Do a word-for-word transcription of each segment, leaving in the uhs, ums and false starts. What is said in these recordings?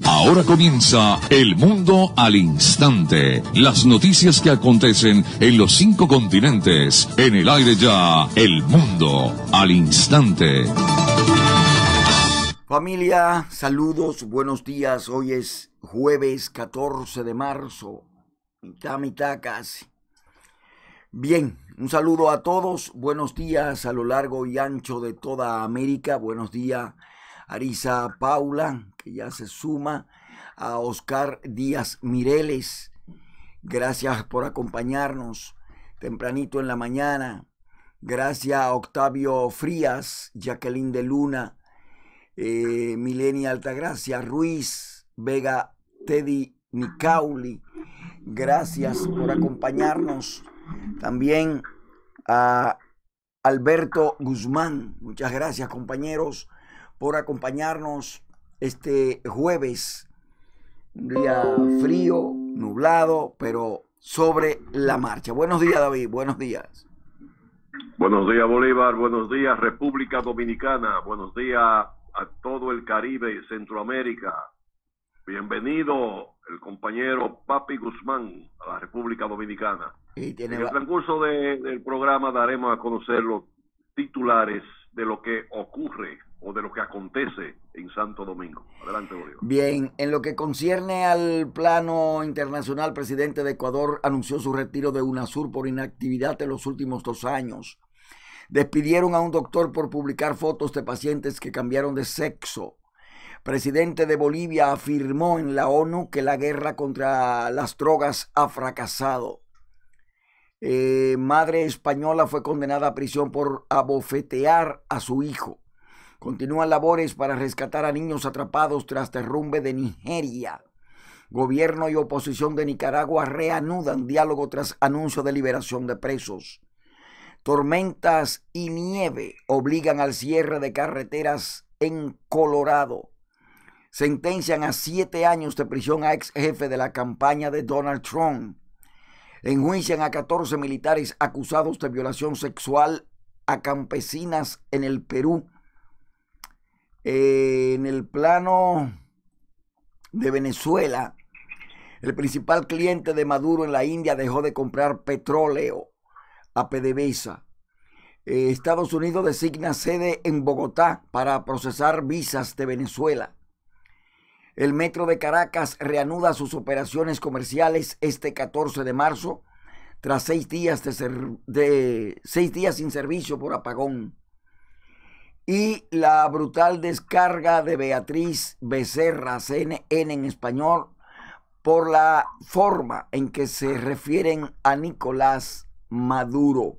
Ahora comienza El Mundo al Instante. Las noticias que acontecen en los cinco continentes. En el aire ya, El Mundo al Instante. Familia, saludos, buenos días. Hoy es jueves catorce de marzo. Mitad, mitad casi. Bien, un saludo a todos. Buenos días a lo largo y ancho de toda América. Buenos días Arisa Paula, que ya se suma, a Oscar Díaz Mireles. Gracias por acompañarnos tempranito en la mañana. Gracias a Octavio Frías, Jacqueline de Luna, eh, Milenia Altagracia Ruiz, Vega Teddy Nicauli. Gracias por acompañarnos. También a Alberto Guzmán. Muchas gracias, compañeros, por acompañarnos este jueves, un día frío, nublado, pero sobre la marcha. Buenos días, David, buenos días. Buenos días, Bolívar, buenos días, República Dominicana, buenos días a todo el Caribe y Centroamérica. Bienvenido el compañero Papi Guzmán a la República Dominicana. Y tiene... En el transcurso de, del programa daremos a conocer los titulares de lo que ocurre o de lo que acontece en Santo Domingo. Adelante, Bolívar. Bien, en lo que concierne al plano internacional, el presidente de Ecuador anunció su retiro de UNASUR por inactividad en los últimos dos años. Despidieron a un doctor por publicar fotos de pacientes que cambiaron de sexo. Presidente de Bolivia afirmó en la ONU que la guerra contra las drogas ha fracasado. Eh, madre española fue condenada a prisión por abofetear a su hijo. Continúan labores para rescatar a niños atrapados tras derrumbe de Nigeria. Gobierno y oposición de Nicaragua reanudan diálogo tras anuncio de liberación de presos. Tormentas y nieve obligan al cierre de carreteras en Colorado. Sentencian a siete años de prisión a ex jefe de la campaña de Donald Trump. Enjuician a catorce militares acusados de violación sexual a campesinas en el Perú. Eh, en el plano de Venezuela, el principal cliente de Maduro en la India dejó de comprar petróleo a PDVSA. Eh, Estados Unidos designa sede en Bogotá para procesar visas de Venezuela. El Metro de Caracas reanuda sus operaciones comerciales este catorce de marzo tras seis días, de ser, de, seis días sin servicio por apagón. Y la brutal descarga de Beatriz Becerra, C N N en español, por la forma en que se refieren a Nicolás Maduro.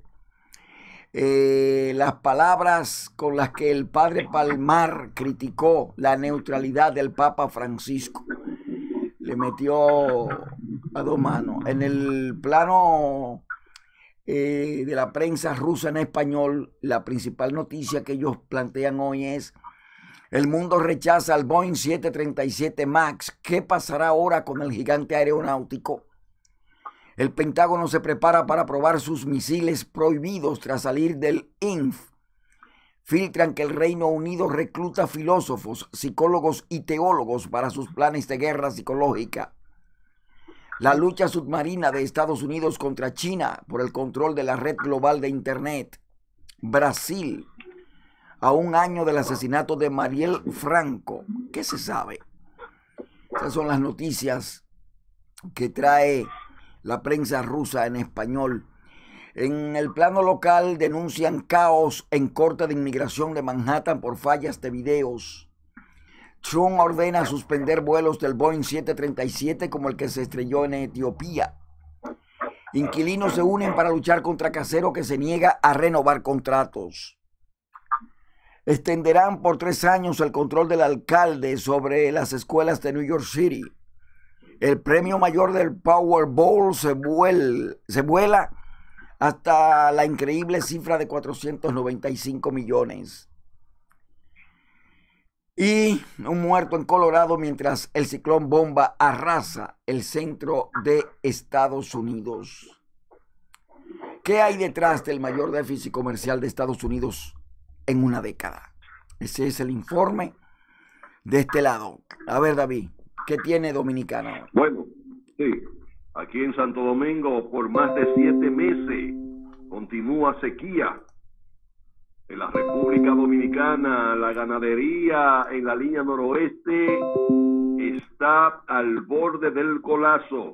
Eh, las palabras con las que el padre Palmar criticó la neutralidad del Papa Francisco. Le metió a dos manos. En el plano eh, de la prensa rusa en español, la principal noticia que ellos plantean hoy es: el mundo rechaza al Boeing siete treinta y siete MAX. ¿Qué pasará ahora con el gigante aeronáutico? El Pentágono se prepara para probar sus misiles prohibidos tras salir del I N F. Filtran que el Reino Unido recluta filósofos, psicólogos y teólogos para sus planes de guerra psicológica. La lucha submarina de Estados Unidos contra China por el control de la red global de Internet. Brasil, a un año del asesinato de Mariel Franco. ¿Qué se sabe? Esas son las noticias que trae la prensa rusa en español. En el plano local denuncian caos en Corte de Inmigración de Manhattan por fallas de videos. Trump ordena suspender vuelos del Boeing siete treinta y siete como el que se estrelló en Etiopía. Inquilinos se unen para luchar contra casero que se niega a renovar contratos. Extenderán por tres años el control del alcalde sobre las escuelas de New York City. El premio mayor del Powerball se, vuel, se vuela hasta la increíble cifra de cuatrocientos noventa y cinco millones. Y un muerto en Colorado mientras el ciclón bomba arrasa el centro de Estados Unidos. ¿Qué hay detrás del mayor déficit comercial de Estados Unidos en una década? Ese es el informe de este lado. A ver, David, ¿Qué tiene Dominicana? Bueno, sí, aquí en Santo Domingo por más de siete meses continúa sequía. En la República Dominicana, la ganadería en la línea noroeste está al borde del colapso.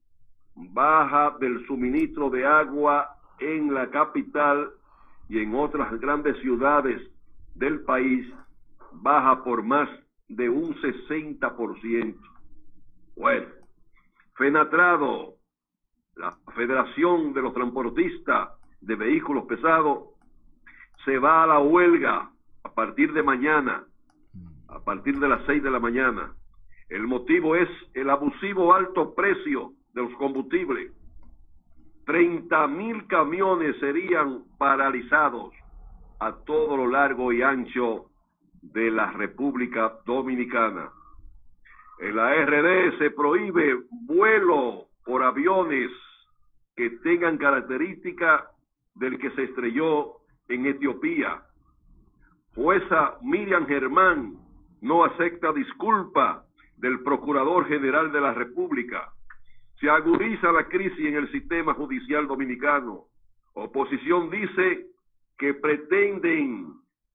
Baja del suministro de agua en la capital y en otras grandes ciudades del país, baja por más de un sesenta por ciento. Bueno, FENATRADO, la Federación de los Transportistas de Vehículos Pesados, se va a la huelga a partir de mañana, a partir de las seis de la mañana. El motivo es el abusivo alto precio de los combustibles. treinta mil camiones serían paralizados a todo lo largo y ancho de la República Dominicana. En la R D se prohíbe vuelo por aviones que tengan características del que se estrelló en Etiopía. Jueza Miriam Germán no acepta disculpa del Procurador General de la República. Se agudiza la crisis en el sistema judicial dominicano. Oposición dice que pretenden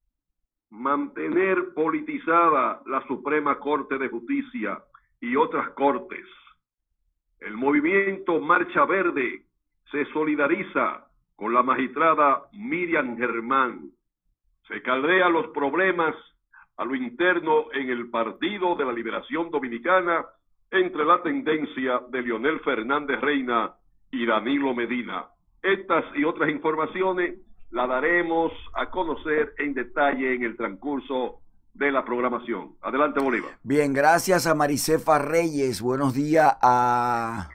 mantener politizada la Suprema Corte de Justicia y otras cortes. El movimiento Marcha Verde se solidariza con la magistrada Miriam Germán. Se caldean los problemas a lo interno en el Partido de la Liberación Dominicana entre la tendencia de Leonel Fernández Reina y Danilo Medina. Estas y otras informaciones las daremos a conocer en detalle en el transcurso de la programación. Adelante, Bolívar. Bien, gracias a Maricefa Reyes. Buenos días a,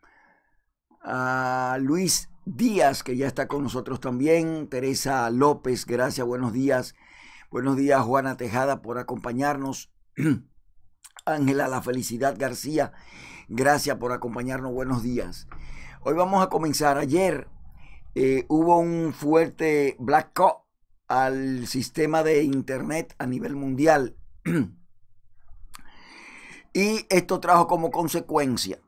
a Luis Díaz, que ya está con nosotros también. Teresa López, gracias, buenos días. Buenos días, Juana Tejada, por acompañarnos. Ángela La Felicidad García, gracias por acompañarnos, buenos días. Hoy vamos a comenzar. Ayer eh, hubo un fuerte blackout al sistema de internet a nivel mundial y esto trajo como consecuencia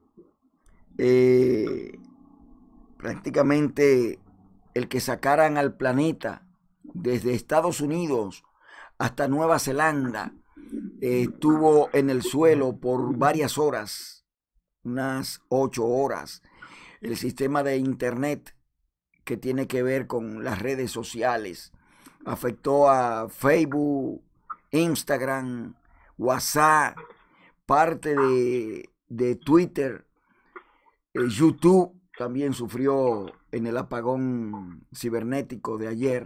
eh, prácticamente el que sacaran al planeta desde Estados Unidos hasta Nueva Zelanda. Eh, estuvo en el suelo por varias horas, unas ocho horas. El sistema de internet que tiene que ver con las redes sociales afectó a Facebook, Instagram, WhatsApp, parte de, de Twitter, eh, YouTube también sufrió en el apagón cibernético de ayer,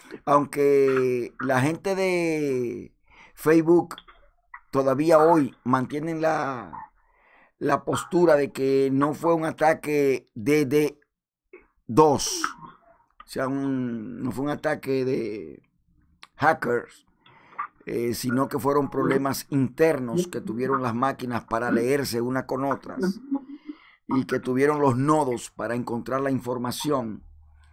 aunque la gente de Facebook todavía hoy mantienen la, la postura de que no fue un ataque de D dos, o sea, un, no fue un ataque de hackers, eh, sino que fueron problemas internos que tuvieron las máquinas para leerse una con otras y que tuvieron los nodos para encontrar la información.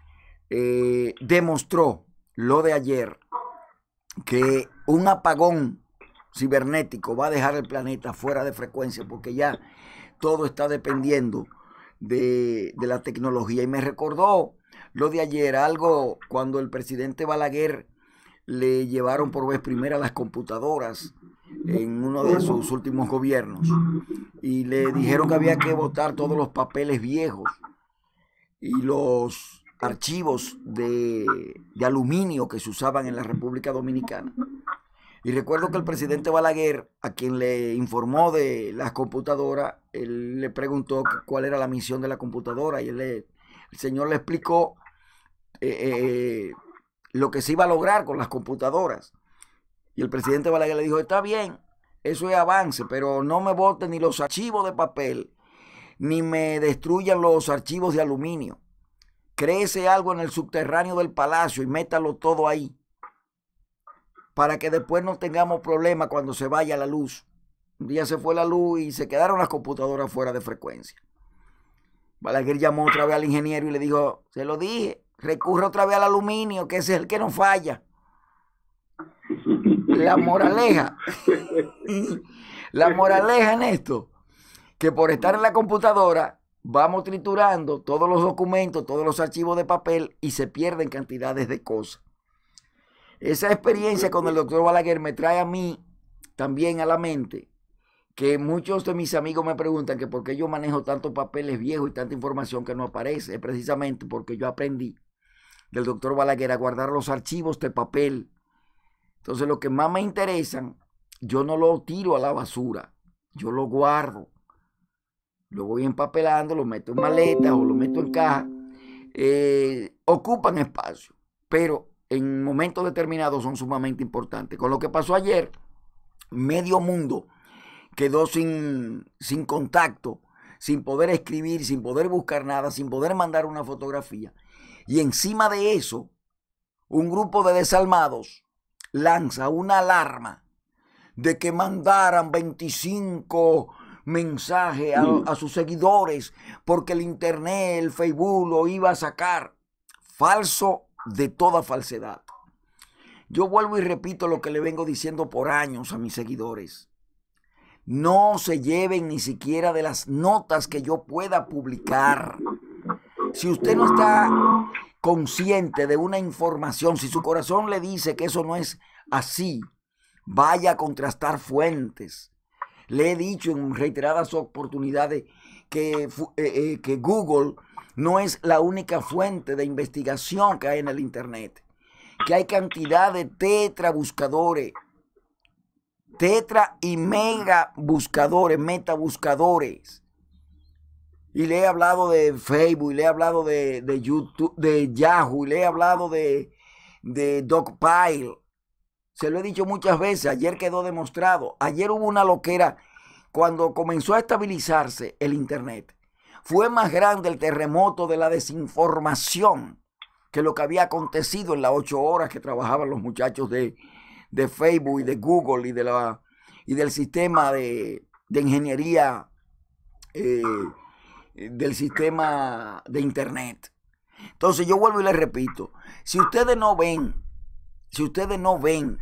Eh, demostró lo de ayer que un apagón cibernético va a dejar el planeta fuera de frecuencia, porque ya todo está dependiendo de, de la tecnología. Y me recordó lo de ayer, algo cuando el presidente Balaguer le llevaron por vez primera las computadoras en uno de sus últimos gobiernos y le dijeron que había que botar todos los papeles viejos y los archivos de, de aluminio que se usaban en la República Dominicana. Y recuerdo que el presidente Balaguer, a quien le informó de las computadoras, él le preguntó cuál era la misión de la computadora y él le, el señor le explicó eh, eh, lo que se iba a lograr con las computadoras. Y el presidente Balaguer le dijo, está bien, eso es avance, pero no me boten ni los archivos de papel, ni me destruyan los archivos de aluminio. Créese algo en el subterráneo del palacio y métalo todo ahí, para que después no tengamos problemas cuando se vaya la luz. Un día se fue la luz y se quedaron las computadoras fuera de frecuencia. Balaguer llamó otra vez al ingeniero y le dijo, se lo dije, recurre otra vez al aluminio, que ese es el que no falla. La moraleja, la moraleja en esto, que por estar en la computadora vamos triturando todos los documentos, todos los archivos de papel y se pierden cantidades de cosas. Esa experiencia con el doctor Balaguer me trae a mí también a la mente que muchos de mis amigos me preguntan que por qué yo manejo tantos papeles viejos y tanta información que no aparece. Es precisamente porque yo aprendí del doctor Balaguer a guardar los archivos de papel. Entonces, lo que más me interesan, yo no lo tiro a la basura, yo lo guardo. Lo voy empapelando, lo meto en maletas o lo meto en caja. Eh, ocupan espacio, pero en momentos determinados son sumamente importantes. Con lo que pasó ayer, medio mundo quedó sin, sin contacto, sin poder escribir, sin poder buscar nada, sin poder mandar una fotografía. Y encima de eso, un grupo de desalmados lanza una alarma de que mandaran veinticinco mensajes a, a sus seguidores porque el internet, el Facebook lo iba a sacar. Falso de toda falsedad. Yo vuelvo y repito lo que le vengo diciendo por años a mis seguidores. No se lleven ni siquiera de las notas que yo pueda publicar. Si usted no está consciente de una información, si su corazón le dice que eso no es así, vaya a contrastar fuentes. Le he dicho en reiteradas oportunidades que, eh, eh, que Google no es la única fuente de investigación que hay en el internet, que hay cantidad de tetra buscadores, tetra y mega buscadores, meta buscadores. Y le he hablado de Facebook, y le he hablado de, de YouTube, de Yahoo, y le he hablado de, de Dogpile. Se lo he dicho muchas veces, ayer quedó demostrado. Ayer hubo una loquera cuando comenzó a estabilizarse el internet. Fue más grande el terremoto de la desinformación que lo que había acontecido en las ocho horas que trabajaban los muchachos de, de Facebook y de Google y, de la, y del sistema de, de ingeniería eh, del sistema de internet. Entonces yo vuelvo y les repito, si ustedes no ven, si ustedes no ven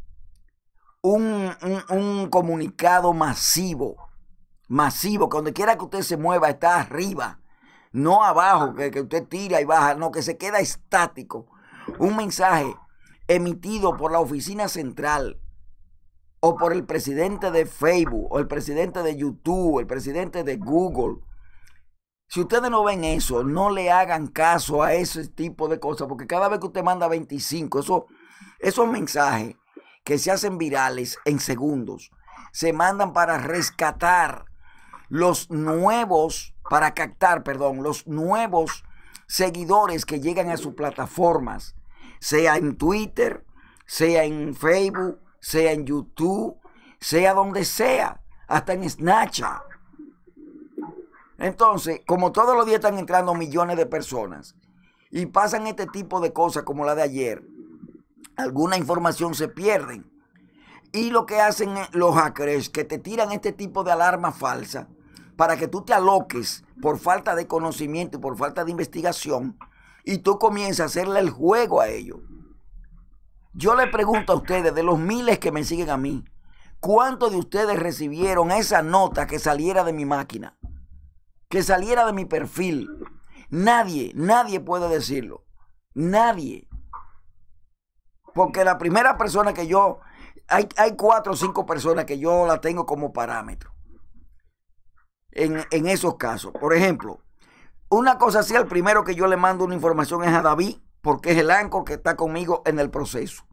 un, un, un comunicado masivo, masivo, que donde quiera que usted se mueva está arriba, no abajo, que, que usted tira y baja, no, que se queda estático, un mensaje emitido por la oficina central o por el presidente de Facebook o el presidente de YouTube, el presidente de Google. Si ustedes no ven eso, no le hagan caso a ese tipo de cosas, porque cada vez que usted manda veinticinco, eso, esos mensajes que se hacen virales en segundos, se mandan para rescatar los nuevos, para captar, perdón, los nuevos seguidores que llegan a sus plataformas, sea en Twitter, sea en Facebook, sea en YouTube, sea donde sea, hasta en Snapchat. Entonces, como todos los días están entrando millones de personas y pasan este tipo de cosas como la de ayer, alguna información se pierden. Y lo que hacen los hackers es que te tiran este tipo de alarma falsa para que tú te aloques por falta de conocimiento y por falta de investigación y tú comienzas a hacerle el juego a ellos. Yo le pregunto a ustedes, de los miles que me siguen a mí, ¿cuántos de ustedes recibieron esa nota que saliera de mi máquina? Que saliera de mi perfil. Nadie, nadie puede decirlo. Nadie. Porque la primera persona que yo, hay, hay cuatro o cinco personas que yo la tengo como parámetro. En, en esos casos. Por ejemplo, una cosa así, el primero que yo le mando una información es a David, porque es el anchor que está conmigo en el proceso.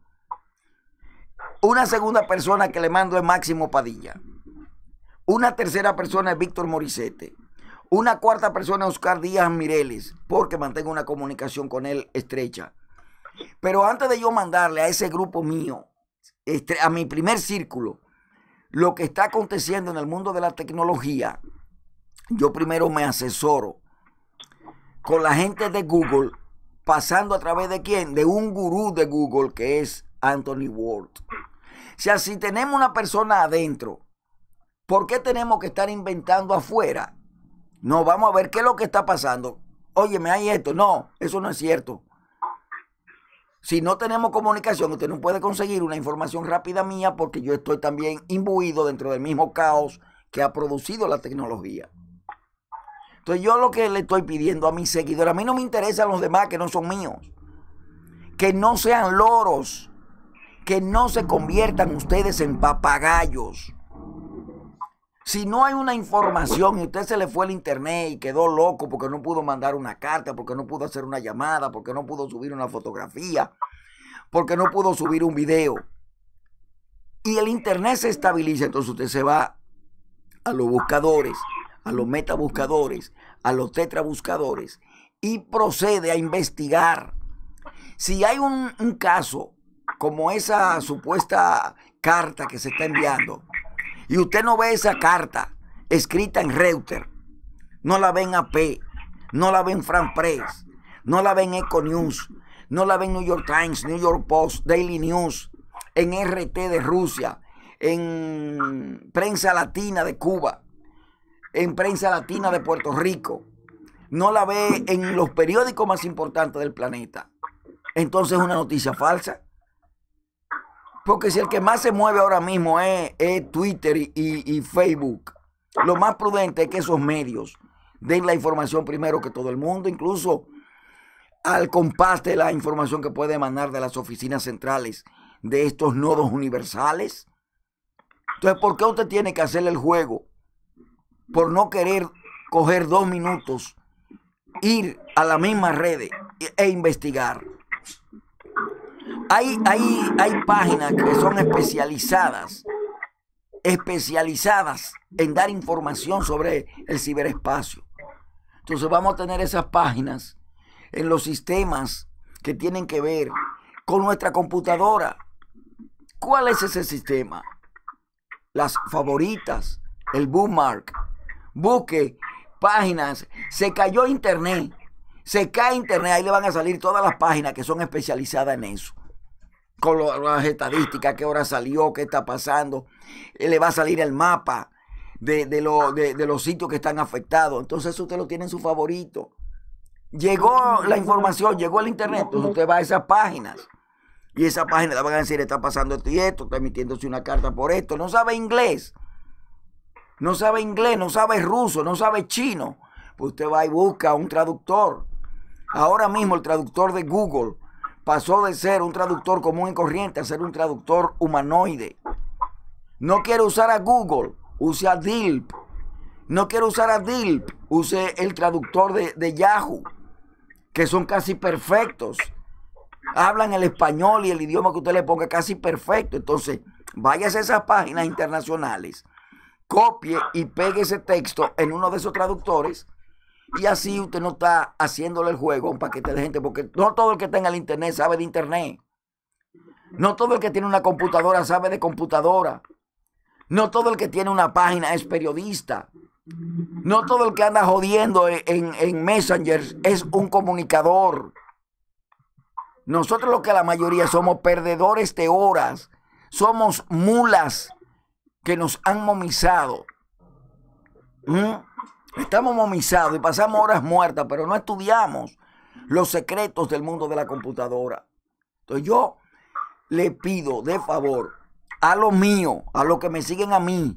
Una segunda persona que le mando es Máximo Padilla. Una tercera persona es Víctor Morissette. Una cuarta persona es Oscar Díaz Mireles, porque mantengo una comunicación con él estrecha. Pero antes de yo mandarle a ese grupo mío, a mi primer círculo, lo que está aconteciendo en el mundo de la tecnología, yo primero me asesoro con la gente de Google, pasando a través de quién, de un gurú de Google que es Anthony Ward. O sea, si tenemos una persona adentro, ¿por qué tenemos que estar inventando afuera? No, vamos a ver qué es lo que está pasando. Óyeme, hay esto. No, eso no es cierto. Si no tenemos comunicación, usted no puede conseguir una información rápida mía porque yo estoy también imbuido dentro del mismo caos que ha producido la tecnología. Entonces yo lo que le estoy pidiendo a mis seguidores, a mí no me interesan los demás que no son míos. Que no sean loros, que no se conviertan ustedes en papagayos. Si no hay una información y usted se le fue el internet y quedó loco porque no pudo mandar una carta, porque no pudo hacer una llamada, porque no pudo subir una fotografía, porque no pudo subir un video, y el internet se estabiliza, entonces usted se va a los buscadores, a los metabuscadores, a los tetrabuscadores y procede a investigar. Si hay un, un caso como esa supuesta carta que se está enviando y usted no ve esa carta escrita en Reuters, no la ve en A P, no la ve en France Press, no la ve en Eco News, no la ve en New York Times, New York Post, Daily News, en R T de Rusia, en Prensa Latina de Cuba, en Prensa Latina de Puerto Rico, no la ve en los periódicos más importantes del planeta, entonces es una noticia falsa. Porque si el que más se mueve ahora mismo es, es Twitter y, y, y Facebook, lo más prudente es que esos medios den la información primero que todo el mundo, incluso al compás de la información que puede emanar de las oficinas centrales de estos nodos universales. Entonces, ¿por qué usted tiene que hacerle el juego? Por no querer coger dos minutos, ir a la misma red e investigar. Hay, hay, hay páginas que son especializadas, especializadas en dar información sobre el ciberespacio. Entonces vamos a tener esas páginas en los sistemas que tienen que ver con nuestra computadora. ¿Cuál es ese sistema? Las favoritas, el bookmark. Busque páginas. Se cayó internet. Se cae internet. Ahí le van a salir todas las páginas que son especializadas en eso. Con lo, las estadísticas, qué hora salió, qué está pasando. Le va a salir el mapa de, de, lo, de, de los sitios que están afectados. Entonces usted lo tiene en su favorito. Llegó la información, llegó el internet, entonces usted va a esas páginas. Y esa página le van a decir, está pasando esto y esto, está emitiéndose una carta por esto. No sabe inglés. No sabe inglés, no sabe ruso, no sabe chino. Pues usted va y busca un traductor. Ahora mismo el traductor de Google pasó de ser un traductor común y corriente a ser un traductor humanoide. No quiere usar a Google, use a D I L P. No quiere usar a D I L P, use el traductor de, de Yahoo, que son casi perfectos. Hablan el español y el idioma que usted le ponga casi perfecto. Entonces, váyase a esas páginas internacionales, copie y pegue ese texto en uno de esos traductores. Y así usted no está haciéndole el juego a un paquete de gente, porque no todo el que tenga el internet sabe de internet. No todo el que tiene una computadora sabe de computadora. No todo el que tiene una página es periodista. No todo el que anda jodiendo en, en, en Messenger es un comunicador. Nosotros lo que la mayoría somos perdedores de horas. Somos mulas que nos han momizado. ¿Mm? Estamos momizados y pasamos horas muertas, pero no estudiamos los secretos del mundo de la computadora. Entonces yo le pido de favor a los míos, a los que me siguen a mí,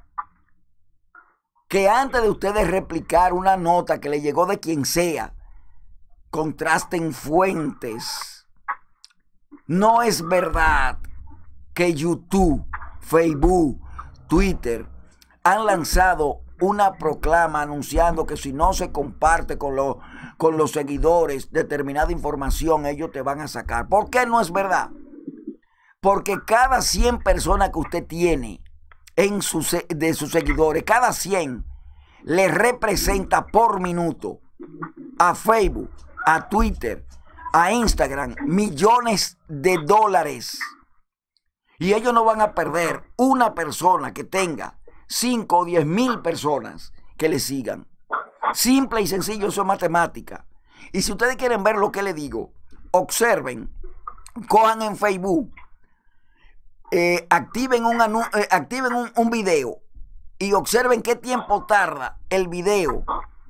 que antes de ustedes replicar una nota que le llegó de quien sea, contrasten fuentes. No es verdad que YouTube, Facebook, Twitter han lanzado una proclama anunciando que si no se comparte con los, con los seguidores determinada información, ellos te van a sacar. ¿Por qué no es verdad? Porque cada cien personas que usted tiene en su, de sus seguidores, cada cien le representa por minuto a Facebook, a Twitter, a Instagram, millones de dólares. Y ellos no van a perder una persona que tenga cinco o diez mil personas que le sigan. Simple y sencillo, eso es matemática. Y si ustedes quieren ver lo que le digo, observen, cojan en Facebook, eh, activen, un, eh, activen un, un video y observen qué tiempo tarda el video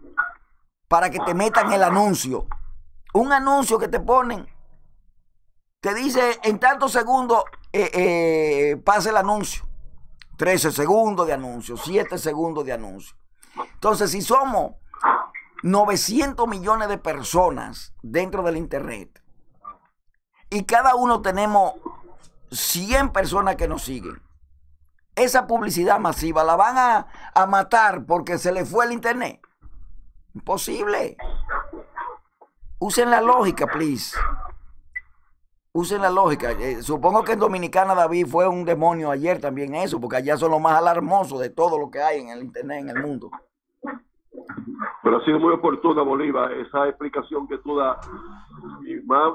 para que te metan el anuncio. Un anuncio que te ponen te dice en tantos segundos eh, eh, pasa el anuncio. trece segundos de anuncio, siete segundos de anuncio. Entonces, si somos novecientos millones de personas dentro del internet y cada uno tenemos cien personas que nos siguen, esa publicidad masiva la van a, a matar porque se le fue el internet. Imposible. Usen la lógica, please. Usen la lógica. Eh, supongo que en Dominicana, David, fue un demonio ayer también eso, porque allá son los más alarmosos de todo lo que hay en el internet, en el mundo. Pero ha sido muy oportuna, Bolívar, esa explicación que tú das, y más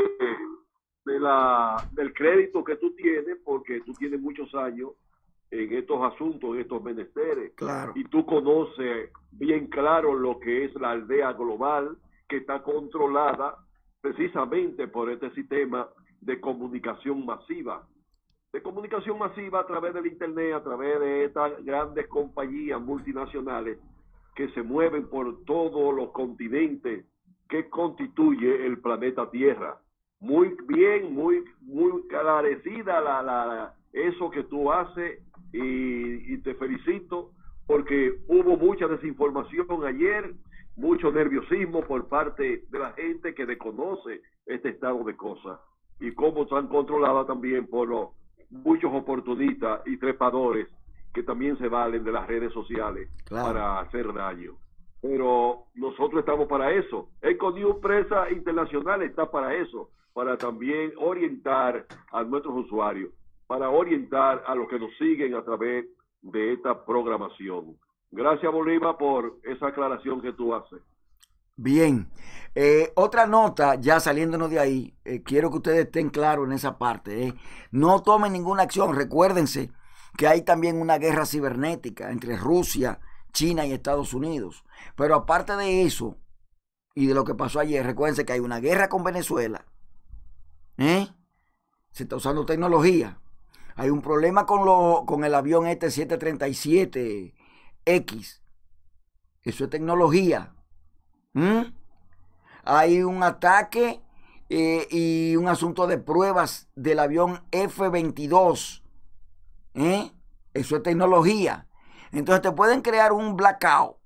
de, de la, del crédito que tú tienes, porque tú tienes muchos años en estos asuntos, en estos menesteres. Claro. Y tú conoces bien claro lo que es la aldea global, que está controlada precisamente por este sistema de comunicación masiva. De comunicación masiva a través del internet, a través de estas grandes compañías multinacionales que se mueven por todos los continentes que constituye el planeta Tierra. Muy bien, muy, muy agradecida la, la, la, eso que tú haces y, y te felicito porque hubo mucha desinformación ayer, mucho nerviosismo por parte de la gente que desconoce este estado de cosas y cómo están controladas también por los muchos oportunistas y trepadores que también se valen de las redes sociales, claro, para hacer daño. Pero nosotros estamos para eso. Econews Prensa Internacional está para eso, para también orientar a nuestros usuarios, para orientar a los que nos siguen a través de esta programación. Gracias, Bolívar, por esa aclaración que tú haces. Bien. Eh, otra nota, ya saliéndonos de ahí, eh, quiero que ustedes estén claros en esa parte. Eh. No tomen ninguna acción. Recuérdense que hay también una guerra cibernética entre Rusia, China y Estados Unidos. Pero aparte de eso, y de lo que pasó ayer, recuérdense que hay una guerra con Venezuela. ¿Eh? Se está usando tecnología. Hay un problema con, lo, con el avión este siete treinta y siete X. Eso es tecnología. ¿Mm? Hay un ataque eh, y un asunto de pruebas del avión F veintidós. ¿Eh? Eso es tecnología. Entonces te pueden crear un blackout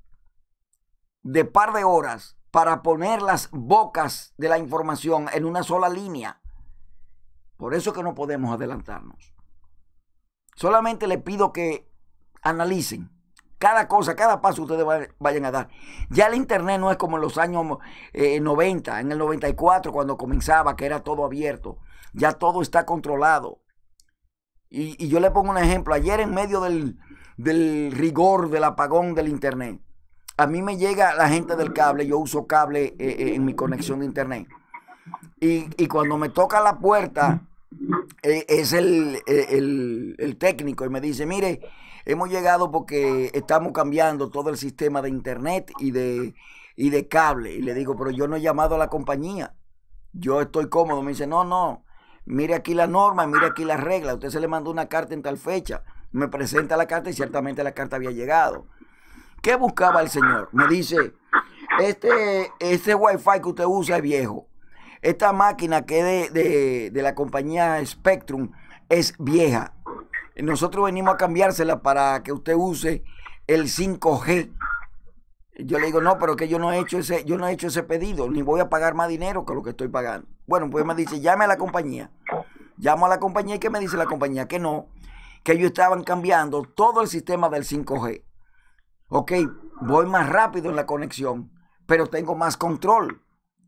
de par de horas para poner las bocas de la información en una sola línea. Por eso que no podemos adelantarnos. Solamente le pido que analicen cada cosa, cada paso que ustedes vayan a dar. Ya el internet no es como en los años eh, noventa, en el noventa y cuatro cuando comenzaba, que era todo abierto. Ya todo está controlado. Y, y yo le pongo un ejemplo. Ayer en medio del, del rigor del apagón del internet, a mí me llega la gente del cable. Yo uso cable eh, en mi conexión de internet. Y, y cuando me toca la puerta, eh, es el, el, el técnico y me dice, mire, hemos llegado porque estamos cambiando todo el sistema de internet y de, y de cable. Y le digo, pero yo no he llamado a la compañía. Yo estoy cómodo. Me dice, no, no. Mire aquí la norma, mire aquí la regla. Usted se le mandó una carta en tal fecha. Me presenta la carta y ciertamente la carta había llegado. ¿Qué buscaba el señor? Me dice, este, este wifi que usted usa es viejo. Esta máquina que es de, de, de la compañía Spectrum es vieja. Nosotros venimos a cambiársela para que usted use el cinco G. Yo le digo, no, pero que yo no he hecho ese, yo no he hecho ese pedido, ni voy a pagar más dinero que lo que estoy pagando. Bueno, pues me dice, llame a la compañía. Llamo a la compañía y ¿qué me dice la compañía? Que no, que ellos estaban cambiando todo el sistema del cinco G. Ok, voy más rápido en la conexión, pero tengo más control.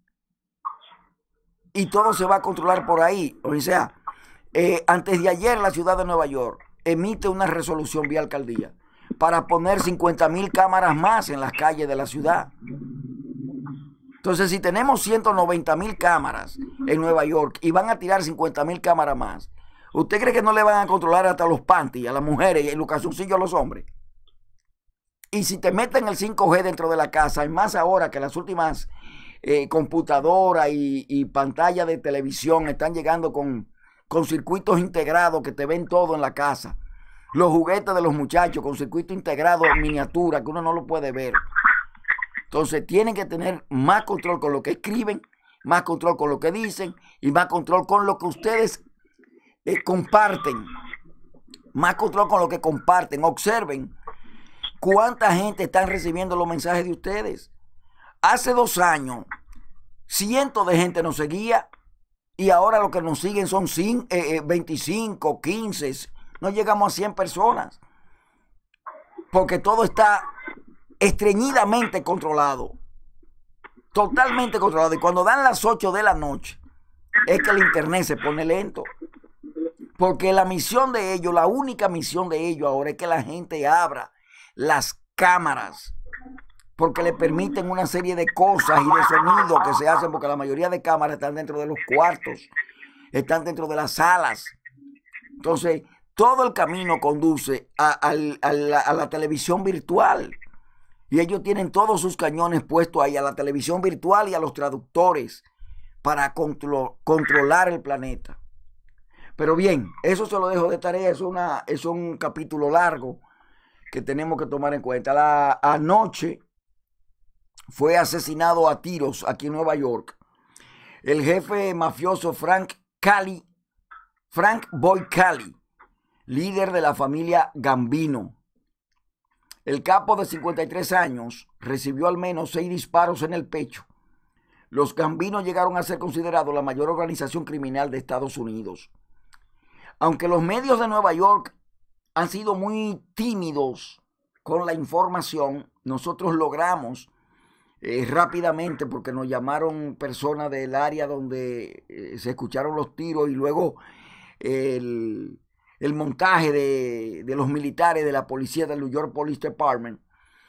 Y todo se va a controlar por ahí. O sea, eh, antes de ayer la ciudad de Nueva York emite una resolución vía alcaldía para poner cincuenta mil cámaras más en las calles de la ciudad. Entonces, si tenemos ciento noventa mil cámaras en Nueva York y van a tirar cincuenta mil cámaras más, ¿usted cree que no le van a controlar hasta los panties a las mujeres y los calzoncillos a los hombres? Y si te meten el cinco G dentro de la casa, y más ahora que las últimas eh, computadoras y, y pantallas de televisión están llegando con, con circuitos integrados que te ven todo en la casa. Los juguetes de los muchachos con circuito integrado en miniatura que uno no lo puede ver. Entonces tienen que tener más control con lo que escriben más control con lo que dicen y más control con lo que ustedes eh, comparten. Más control con lo que comparten. Observen cuánta gente están recibiendo los mensajes de ustedes. Hace dos años, cientos de gente nos seguía y ahora lo que nos siguen son veinticinco, quince, no llegamos a cien personas. Porque todo está estreñidamente controlado. Totalmente controlado. Y cuando dan las ocho de la noche, es que el internet se pone lento. Porque la misión de ellos, la única misión de ellos ahora es que la gente abra las cámaras. Porque le permiten una serie de cosas y de sonidos que se hacen, porque la mayoría de cámaras están dentro de los cuartos, están dentro de las salas. Entonces, todo el camino conduce a, a, a, la, a la televisión virtual. Y ellos tienen todos sus cañones puestos ahí, a la televisión virtual y a los traductores, para contro controlar el planeta. Pero bien, eso se lo dejo de tarea, es, una, es un capítulo largo que tenemos que tomar en cuenta. La, anoche fue asesinado a tiros aquí en Nueva York el jefe mafioso Frank Cali, Frank Boy Cali, líder de la familia Gambino. El capo de cincuenta y tres años recibió al menos seis disparos en el pecho. Los Gambinos llegaron a ser considerados la mayor organización criminal de Estados Unidos. Aunque los medios de Nueva York han sido muy tímidos con la información, nosotros logramos eh, rápidamente, porque nos llamaron personas del área donde eh, se escucharon los tiros y luego eh, el, el montaje de, de los militares de la policía del New York Police Department,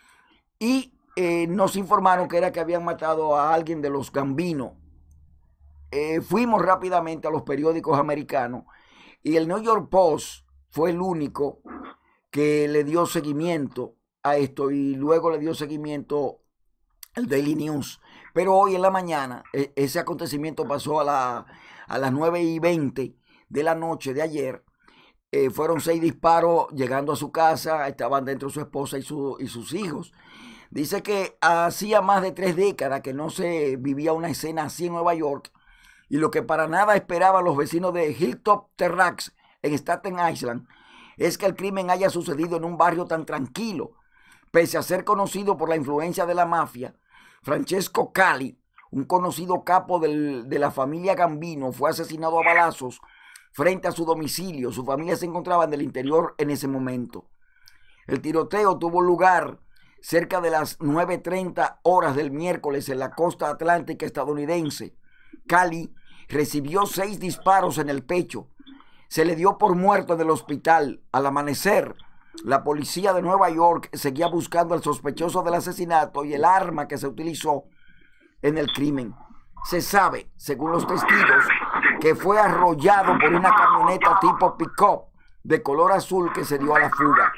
y eh, nos informaron que era que habían matado a alguien de los Gambinos. Eh, fuimos rápidamente a los periódicos americanos y el New York Post fue el único que le dio seguimiento a esto, y luego le dio seguimiento el Daily News. Pero hoy en la mañana, ese acontecimiento pasó a, la, a las nueve y veinte de la noche de ayer. Eh, fueron seis disparos llegando a su casa, estaban dentro su esposa y, su, y sus hijos. Dice que hacía más de tres décadas que no se vivía una escena así en Nueva York, y lo que para nada esperaban los vecinos de Hilltop Terrace en Staten Island es que el crimen haya sucedido en un barrio tan tranquilo. Pese a ser conocido por la influencia de la mafia, Francesco Cali, un conocido capo del, de la familia Gambino, fue asesinado a balazos frente a su domicilio. Su familia se encontraba en el interior en ese momento. El tiroteo tuvo lugar cerca de las nueve y treinta horas del miércoles en la costa atlántica estadounidense. Cali recibió seis disparos en el pecho. Se le dio por muerto en el hospital. Al amanecer, la policía de Nueva York seguía buscando al sospechoso del asesinato y el arma que se utilizó en el crimen. Se sabe, según los testigos, que fue arrollado por una camioneta tipo pick-up de color azul que se dio a la fuga.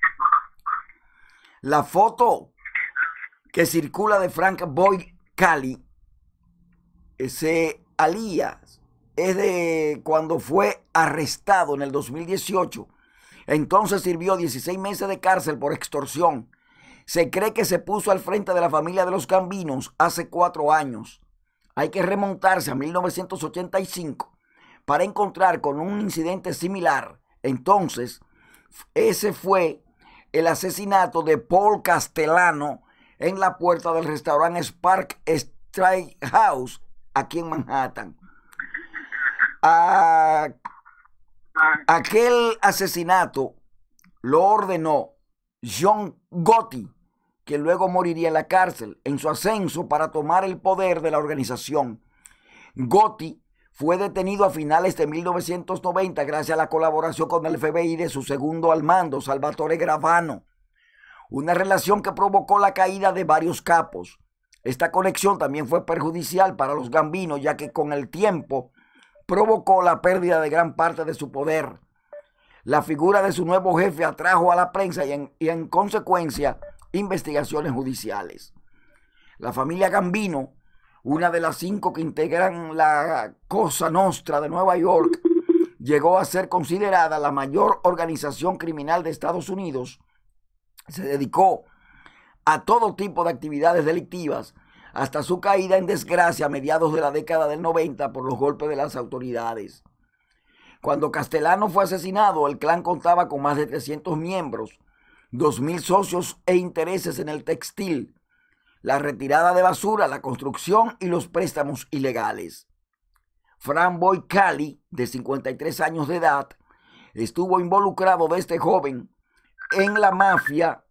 La foto que circula de Frank Boy Cali, ese alias, es de cuando fue arrestado en el dos mil dieciocho. Entonces sirvió dieciséis meses de cárcel por extorsión. Se cree que se puso al frente de la familia de los Gambinos hace cuatro años. Hay que remontarse a mil novecientos ochenta y cinco para encontrar con un incidente similar. Entonces, ese fue el asesinato de Paul Castellano en la puerta del restaurante Spark Street House aquí en Manhattan. A, aquel asesinato lo ordenó John Gotti, que luego moriría en la cárcel en su ascenso para tomar el poder de la organización. Gotti fue detenido a finales de mil novecientos noventa gracias a la colaboración con el F B I de su segundo al mando, Salvatore Gravano, una relación que provocó la caída de varios capos. Esta conexión también fue perjudicial para los Gambinos, ya que con el tiempo provocó la pérdida de gran parte de su poder. La figura de su nuevo jefe atrajo a la prensa y en, y en consecuencia investigaciones judiciales. La familia Gambino, una de las cinco que integran la Cosa Nostra de Nueva York, llegó a ser considerada la mayor organización criminal de Estados Unidos. Se dedicó a todo tipo de actividades delictivas, hasta su caída en desgracia a mediados de la década del noventa por los golpes de las autoridades. Cuando Castellano fue asesinado, el clan contaba con más de trescientos miembros, dos mil socios e intereses en el textil, la retirada de basura, la construcción y los préstamos ilegales. Frank Boy Cali, de cincuenta y tres años de edad, estuvo involucrado desde joven en la mafia,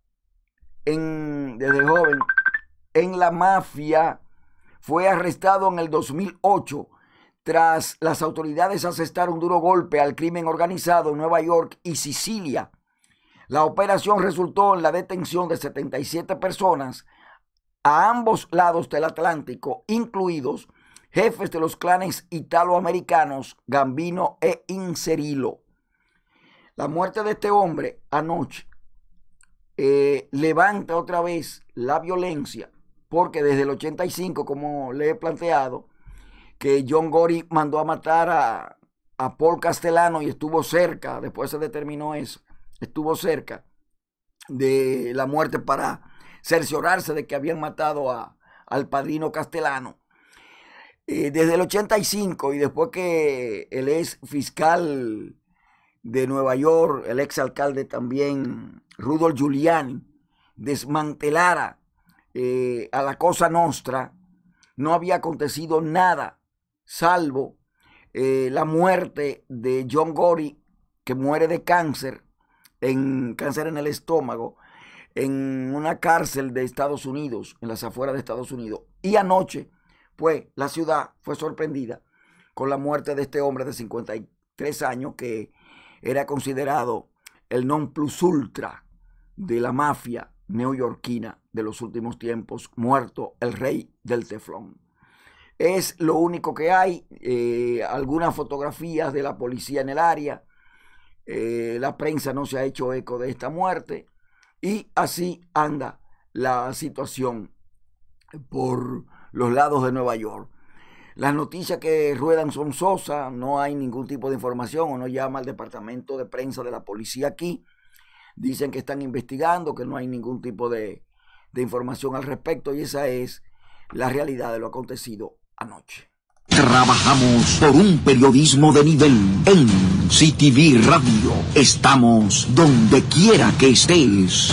en, desde joven, en la mafia, fue arrestado en el dos mil ocho tras las autoridades asestar un duro golpe al crimen organizado en Nueva York y Sicilia. La operación resultó en la detención de setenta y siete personas a ambos lados del Atlántico, incluidos jefes de los clanes italoamericanos Gambino e Inserilo. La muerte de este hombre anoche eh, levanta otra vez la violencia, porque desde el ochenta y cinco, como le he planteado, que John Gotti mandó a matar a, a Paul Castellano y estuvo cerca, después se determinó eso, estuvo cerca de la muerte para cerciorarse de que habían matado a, al padrino Castellano. Eh, desde el ochenta y cinco y después que el ex fiscal de Nueva York, el ex alcalde también, Rudolph Giuliani, desmantelara eh, a la Cosa Nostra, no había acontecido nada, salvo eh, la muerte de John Gotti, que muere de cáncer, en cáncer en el estómago, en una cárcel de Estados Unidos, en las afueras de Estados Unidos. Y anoche, pues, la ciudad fue sorprendida con la muerte de este hombre de cincuenta y tres años, que era considerado el non plus ultra de la mafia neoyorquina de los últimos tiempos, muerto el rey del teflón. Es lo único que hay, eh, algunas fotografías de la policía en el área, eh, la prensa no se ha hecho eco de esta muerte, y así anda la situación por los lados de Nueva York. Las noticias que ruedan son sosas, no hay ningún tipo de información. Uno llama al departamento de prensa de la policía aquí, dicen que están investigando, que no hay ningún tipo de, de información al respecto, y esa es la realidad de lo acontecido anoche. Trabajamos por un periodismo de nivel en C T V Radio. Estamos donde quiera que estés.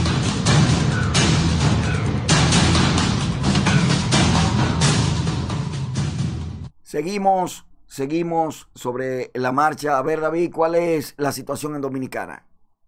Seguimos, seguimos sobre la marcha. A ver, David, ¿cuál es la situación en Dominicana?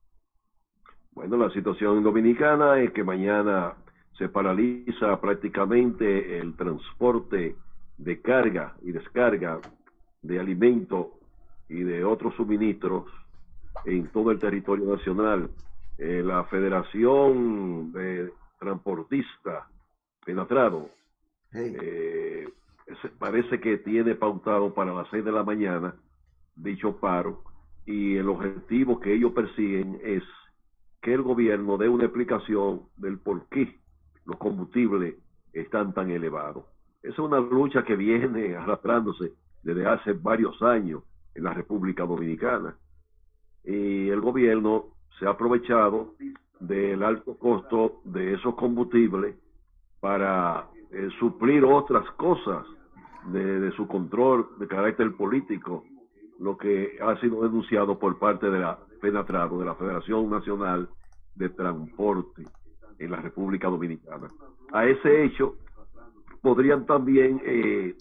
Bueno, la situación en Dominicana es que mañana se paraliza prácticamente el transporte de carga y descarga de alimentos y de otros suministros en todo el territorio nacional. Eh, la Federación de Transportistas Fenatrado Hey. eh, parece que tiene pautado para las seis de la mañana dicho paro, y el objetivo que ellos persiguen es que el gobierno dé una explicación del por qué los combustibles están tan elevados. Esa es una lucha que viene arrastrándose desde hace varios años en la República Dominicana, y el gobierno se ha aprovechado del alto costo de esos combustibles para eh, suplir otras cosas de, de su control de carácter político, lo que ha sido denunciado por parte de la FENATRADO, de la Federación Nacional de Transporte en la República Dominicana. A ese hecho podrían también eh,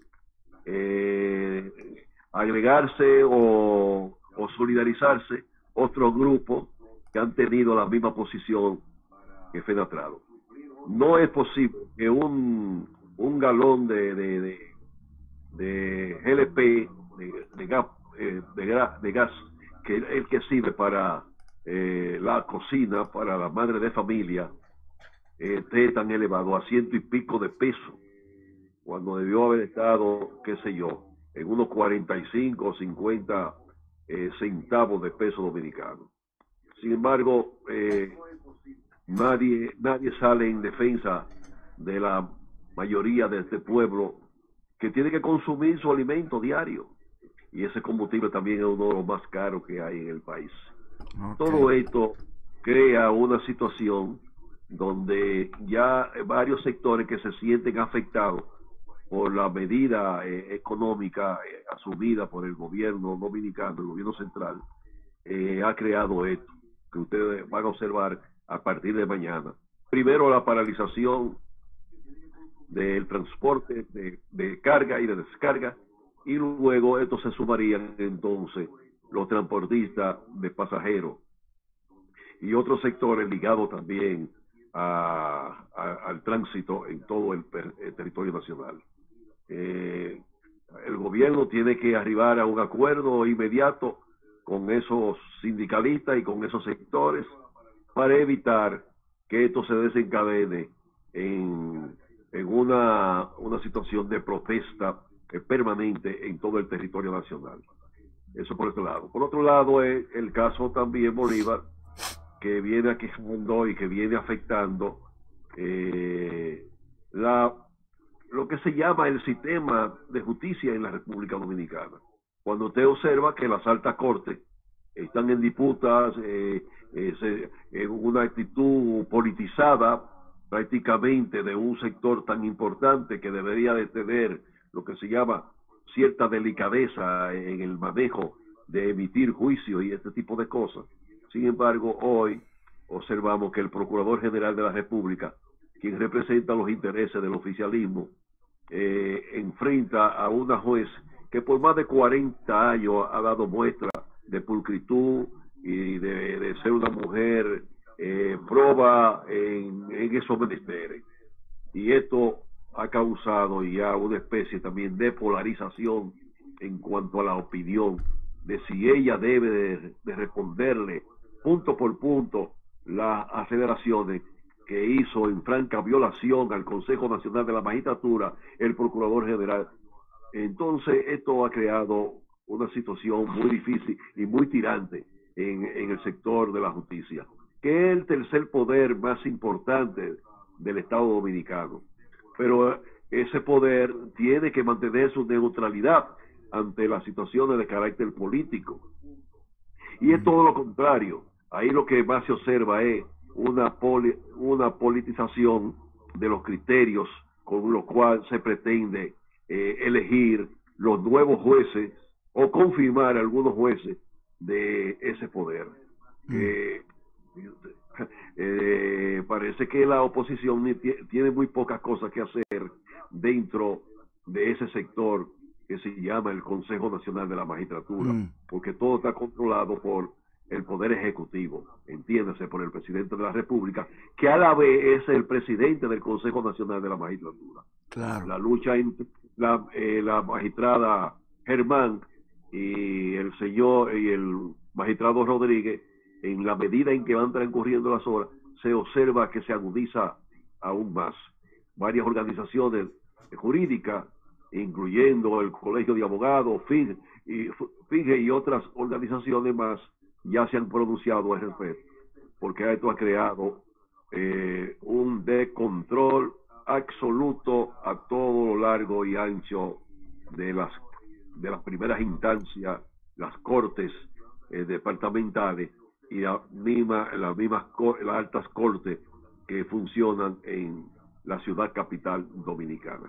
eh, agregarse o, o solidarizarse otros grupos que han tenido la misma posición que FENATRADO. No es posible que un, un galón de, de, de, de G L P, de, de, gas, eh, de, de gas, que es el que sirve para eh, la cocina, para la madre de familia, eh, esté tan elevado a ciento y pico de pesos, cuando debió haber estado, qué sé yo, en unos cuarenta y cinco o cincuenta eh, centavos de peso dominicano. Sin embargo, eh, nadie, nadie sale en defensa de la mayoría de este pueblo que tiene que consumir su alimento diario, y ese combustible también es uno de los más caros que hay en el país. Okay. Todo esto crea una situación donde ya varios sectores que se sienten afectados por la medida eh, económica eh, asumida por el gobierno dominicano, el gobierno central, eh, ha creado esto, que ustedes van a observar a partir de mañana. Primero, la paralización del transporte de, de carga y de descarga, y luego esto se sumarían entonces los transportistas de pasajeros y otros sectores ligados también a, a, al tránsito en todo el, el territorio nacional. Eh, el gobierno tiene que arribar a un acuerdo inmediato con esos sindicalistas y con esos sectores para evitar que esto se desencadene en, en una, una situación de protesta eh, permanente en todo el territorio nacional. Eso por este lado. Por otro lado, es el caso también Bolívar, que viene aquejando y que viene afectando eh, la, lo que se llama el sistema de justicia en la República Dominicana. Cuando usted observa que las altas cortes están en disputas, eh, eh, se, en una actitud politizada prácticamente de un sector tan importante que debería de tener lo que se llama cierta delicadeza en el manejo de emitir juicio y este tipo de cosas. Sin embargo, hoy observamos que el Procurador General de la República, quien representa los intereses del oficialismo, eh, enfrenta a una juez que por más de cuarenta años ha dado muestra de pulcritud y de, de ser una mujer eh, proba en, en esos menesteres. Y esto ha causado ya una especie también de polarización en cuanto a la opinión de si ella debe de, de responderle punto por punto las aceleraciones que hizo en franca violación al Consejo Nacional de la Magistratura el Procurador General. Entonces esto ha creado una situación muy difícil y muy tirante en, en el sector de la justicia, que es el tercer poder más importante del Estado Dominicano. Pero ese poder tiene que mantener su neutralidad ante las situaciones de carácter político. Y es todo lo contrario. Ahí lo que más se observa es una, poli, una politización de los criterios con los cuales se pretende eh, elegir los nuevos jueces o confirmar a algunos jueces de ese poder. Mm. Eh, eh, parece que la oposición tiene muy pocas cosas que hacer dentro de ese sector que se llama el Consejo Nacional de la Magistratura, mm. porque todo está controlado por el Poder Ejecutivo, entiéndase, por el Presidente de la República, que a la vez es el presidente del Consejo Nacional de la Magistratura. Claro. La lucha entre la, eh, la magistrada Germán y el señor y el magistrado Rodríguez, en la medida en que van transcurriendo las horas, se observa que se agudiza aún más. Varias organizaciones jurídicas, incluyendo el Colegio de Abogados, FIG y, FIG y otras organizaciones más, ya se han pronunciado al respecto, porque esto ha creado eh, un descontrol absoluto a todo lo largo y ancho de las de las primeras instancias, las cortes eh, departamentales y la misma, las mismas las altas cortes que funcionan en la ciudad capital dominicana.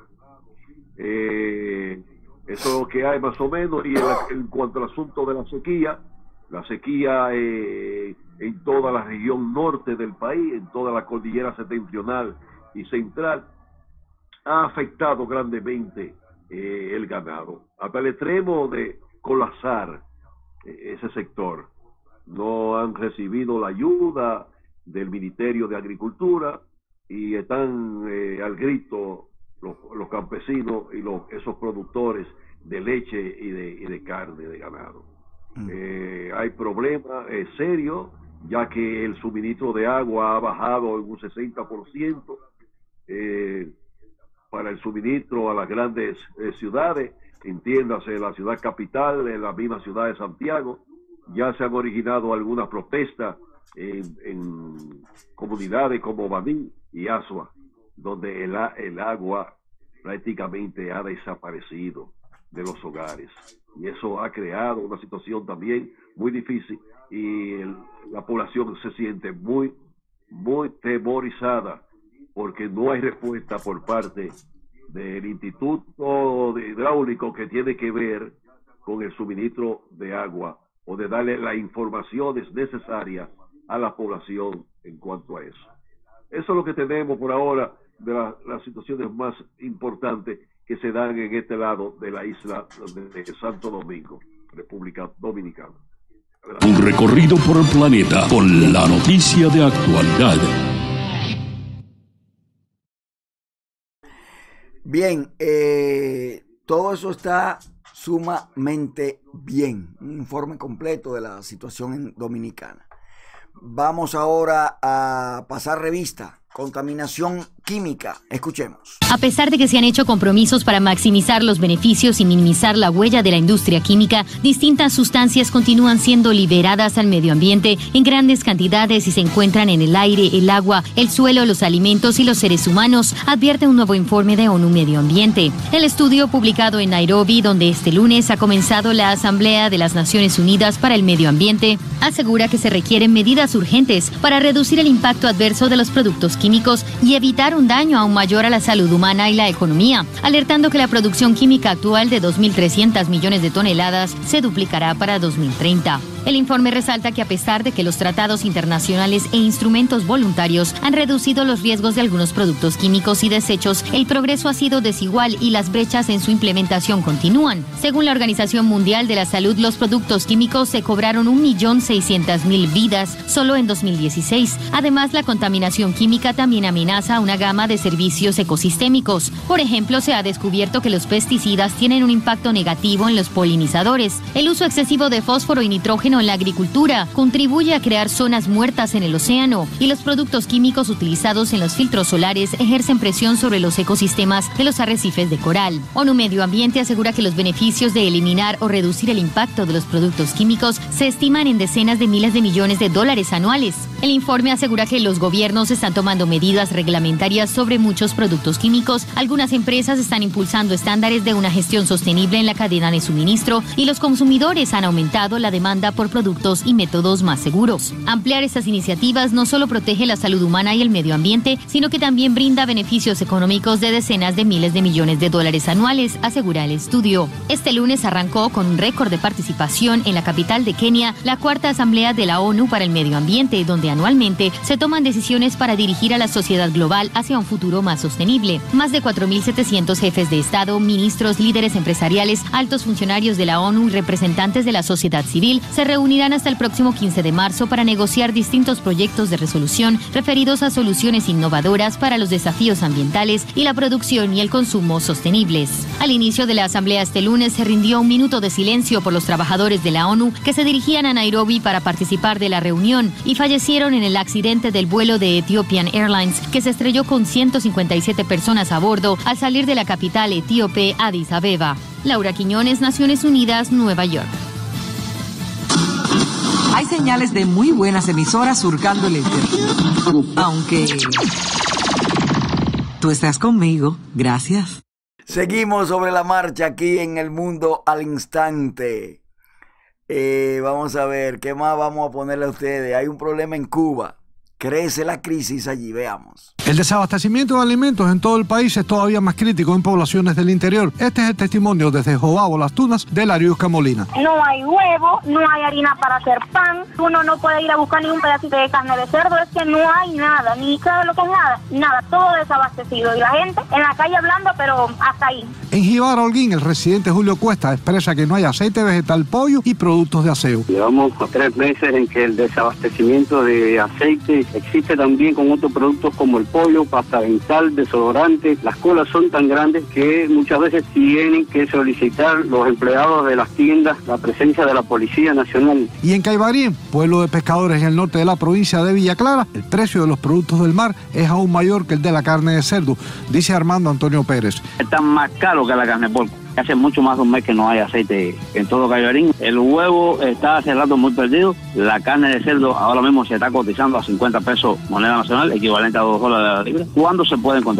Eh, eso es lo que hay más o menos. Y en, en cuanto al asunto de la sequía, la sequía eh, en toda la región norte del país, en toda la cordillera septentrional y central, ha afectado grandemente eh, el ganado, hasta el extremo de colapsar eh, ese sector. No han recibido la ayuda del Ministerio de Agricultura y están eh, al grito los, los campesinos y los, esos productores de leche y de, y de carne de ganado. Mm. Eh, hay problemas eh, serios, ya que el suministro de agua ha bajado en un sesenta por ciento eh, para el suministro a las grandes eh, ciudades, entiéndase la ciudad capital, en la misma ciudad de Santiago. Ya se han originado algunas protestas en, en comunidades como Baní y Asua, donde el, el agua prácticamente ha desaparecido de los hogares, y eso ha creado una situación también muy difícil, y el, la población se siente muy muy temorizada porque no hay respuesta por parte del Instituto Hidráulico que tiene que ver con el suministro de agua o de darle las informaciones necesarias a la población en cuanto a eso. Eso es lo que tenemos por ahora de la, las situaciones más importantes que se dan en este lado de la isla de, de Santo Domingo, República Dominicana. Un recorrido por el planeta con la noticia de actualidad. Bien, eh, todo eso está sumamente bien. Un informe completo de la situación en Dominicana. Vamos ahora a pasar revista. Contaminación química. Escuchemos. A pesar de que se han hecho compromisos para maximizar los beneficios y minimizar la huella de la industria química, distintas sustancias continúan siendo liberadas al medio ambiente en grandes cantidades y se encuentran en el aire, el agua, el suelo, los alimentos y los seres humanos, advierte un nuevo informe de ONU Medio Ambiente. El estudio publicado en Nairobi, donde este lunes ha comenzado la Asamblea de las Naciones Unidas para el Medio Ambiente, asegura que se requieren medidas urgentes para reducir el impacto adverso de los productos químicos químicos y evitar un daño aún mayor a la salud humana y la economía, alertando que la producción química actual de dos mil trescientos millones de toneladas se duplicará para dos mil treinta. El informe resalta que a pesar de que los tratados internacionales e instrumentos voluntarios han reducido los riesgos de algunos productos químicos y desechos, el progreso ha sido desigual y las brechas en su implementación continúan. Según la Organización Mundial de la Salud, los productos químicos se cobraron un millón seiscientas mil vidas solo en dos mil dieciséis. Además, la contaminación química también amenaza una gama de servicios ecosistémicos. Por ejemplo, se ha descubierto que los pesticidas tienen un impacto negativo en los polinizadores. El uso excesivo de fósforo y nitrógeno en la agricultura contribuye a crear zonas muertas en el océano y los productos químicos utilizados en los filtros solares ejercen presión sobre los ecosistemas de los arrecifes de coral. ONU Medio Ambiente asegura que los beneficios de eliminar o reducir el impacto de los productos químicos se estiman en decenas de miles de millones de dólares anuales. El informe asegura que los gobiernos están tomando medidas reglamentarias sobre muchos productos químicos, algunas empresas están impulsando estándares de una gestión sostenible en la cadena de suministro y los consumidores han aumentado la demanda por productos y métodos más seguros. Ampliar estas iniciativas no solo protege la salud humana y el medio ambiente, sino que también brinda beneficios económicos de decenas de miles de millones de dólares anuales, asegura el estudio. Este lunes arrancó con un récord de participación en la capital de Kenia, la cuarta asamblea de la ONU para el medio ambiente, donde anualmente se toman decisiones para dirigir a la sociedad global hacia un futuro más sostenible. Más de cuatro mil setecientos jefes de Estado, ministros, líderes empresariales, altos funcionarios de la ONU y representantes de la sociedad civil se reunirán hasta el próximo quince de marzo para negociar distintos proyectos de resolución referidos a soluciones innovadoras para los desafíos ambientales y la producción y el consumo sostenibles. Al inicio de la asamblea este lunes se rindió un minuto de silencio por los trabajadores de la ONU que se dirigían a Nairobi para participar de la reunión y fallecieron en el accidente del vuelo de Ethiopian Airlines que se estrelló con ciento cincuenta y siete personas a bordo al salir de la capital etíope Addis Abeba. Laura Quiñones, Naciones Unidas, Nueva York. Hay señales de muy buenas emisoras surcando el éter. Aunque tú estás conmigo, gracias. Seguimos sobre la marcha aquí en El Mundo al Instante. Eh, vamos a ver, ¿qué más vamos a ponerle a ustedes? Hay un problema en Cuba. Crece la crisis allí, veamos. El desabastecimiento de alimentos en todo el país es todavía más crítico en poblaciones del interior. Este es el testimonio desde Jobabo, Las Tunas, de Lariusca Molina. No hay huevo, no hay harina para hacer pan, uno no puede ir a buscar ni un pedacito de carne de cerdo, es que no hay nada, ni sabe lo que es nada, nada, todo desabastecido. Y la gente en la calle hablando, pero hasta ahí. En Jibara, Holguín, el residente Julio Cuesta expresa que no hay aceite vegetal, pollo y productos de aseo. Llevamos tres meses en que el desabastecimiento de aceite existe también con otros productos como el pollo, pasta dental, desodorante. Las colas son tan grandes que muchas veces tienen que solicitar los empleados de las tiendas la presencia de la Policía Nacional. Y en Caibarín, pueblo de pescadores en el norte de la provincia de Villa Clara, el precio de los productos del mar es aún mayor que el de la carne de cerdo, dice Armando Antonio Pérez. Está más caro que la carne de porco. Hace mucho más de un mes que no hay aceite en todo Caibarín. El huevo está hace rato muy perdido. La carne de cerdo ahora mismo se está cotizando a cincuenta pesos moneda nacional, equivalente a dos dólares la libra. ¿Cuándo se puede encontrar?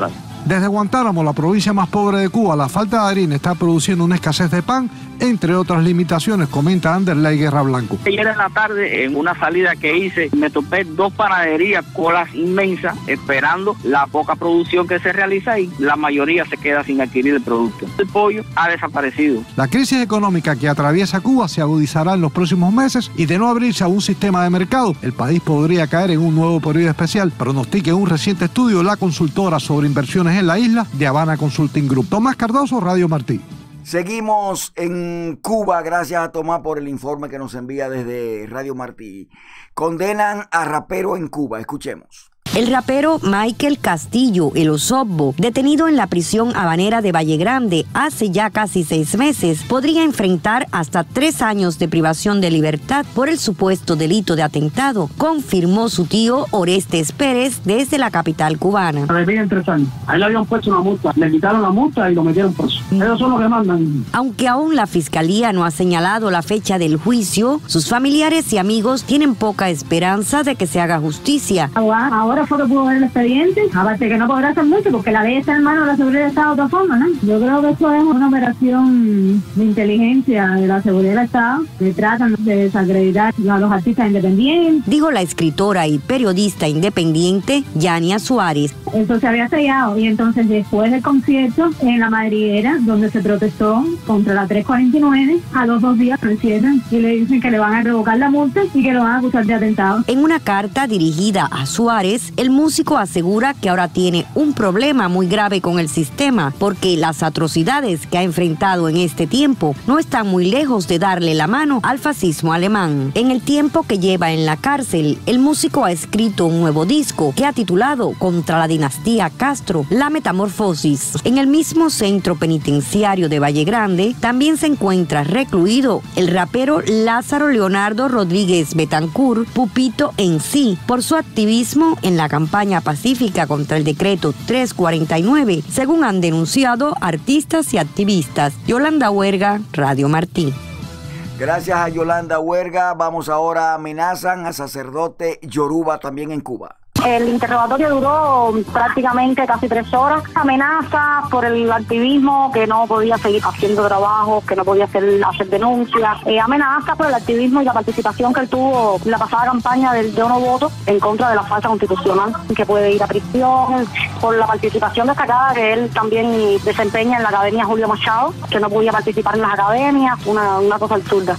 Desde Guantánamo, la provincia más pobre de Cuba, la falta de harina está produciendo una escasez de pan, entre otras limitaciones, comenta Anderley Guerra Blanco. Ayer en la tarde, en una salida que hice, me topé dos panaderías, colas inmensas, esperando la poca producción que se realiza y la mayoría se queda sin adquirir el producto. El pollo ha desaparecido. La crisis económica que atraviesa Cuba se agudizará en los próximos meses y de no abrirse a un sistema de mercado, el país podría caer en un nuevo periodo especial, pronostica un reciente estudio la consultora sobre inversiones en la isla de Habana Consulting Group. Tomás Cardoso, Radio Martí. Seguimos en Cuba, gracias a Tomás por el informe que nos envía desde Radio Martí. Condenan a rapero en Cuba, escuchemos. El rapero Michael Castillo, el Osobbo, detenido en la prisión habanera de Valle Grande hace ya casi seis meses, podría enfrentar hasta tres años de privación de libertad por el supuesto delito de atentado, confirmó su tío Orestes Pérez desde la capital cubana. Le piden tres años. Ahí le habían puesto una multa, le quitaron la multa y lo metieron preso. Ellos son los que mandan. Aunque aún la fiscalía no ha señalado la fecha del juicio, sus familiares y amigos tienen poca esperanza de que se haga justicia. Ahora fue que pudo ver el expediente, aparte que no podrá hacer mucho porque la ley está en manos de la seguridad del Estado de todas formas, ¿no? Yo creo que esto es una operación de inteligencia de la seguridad del Estado, que tratan de desacreditar a los artistas independientes. Dijo la escritora y periodista independiente Yania Suárez. Eso se había sellado y entonces después del concierto en la madriguera donde se protestó contra la tres cuarenta y nueve, a los dos días lo encierran y le dicen que le van a revocar la multa y que lo van a acusar de atentado. En una carta dirigida a Suárez, el músico asegura que ahora tiene un problema muy grave con el sistema, porque las atrocidades que ha enfrentado en este tiempo no están muy lejos de darle la mano al fascismo alemán. En el tiempo que lleva en la cárcel, el músico ha escrito un nuevo disco que ha titulado Contra la dinastía Castro, La Metamorfosis. En el mismo centro penitenciario de Valle Grande también se encuentra recluido el rapero Lázaro Leonardo Rodríguez Betancourt, Pupito en sí, por su activismo en la campaña pacífica contra el decreto trescientos cuarenta y nueve, según han denunciado artistas y activistas. Yolanda Huerga, Radio Martí. Gracias a Yolanda Huerga. Vamos ahora, amenazan a sacerdote yoruba también en Cuba. El interrogatorio duró prácticamente casi tres horas. Amenazas por el activismo, que no podía seguir haciendo trabajo, que no podía hacer, hacer denuncias. Eh, amenazas por el activismo y la participación que él tuvo en la pasada campaña del yo no voto en contra de la falta constitucional, que puede ir a prisión, por la participación destacada que él también desempeña en la Academia Julio Machado, que no podía participar en las academias, una, una cosa absurda.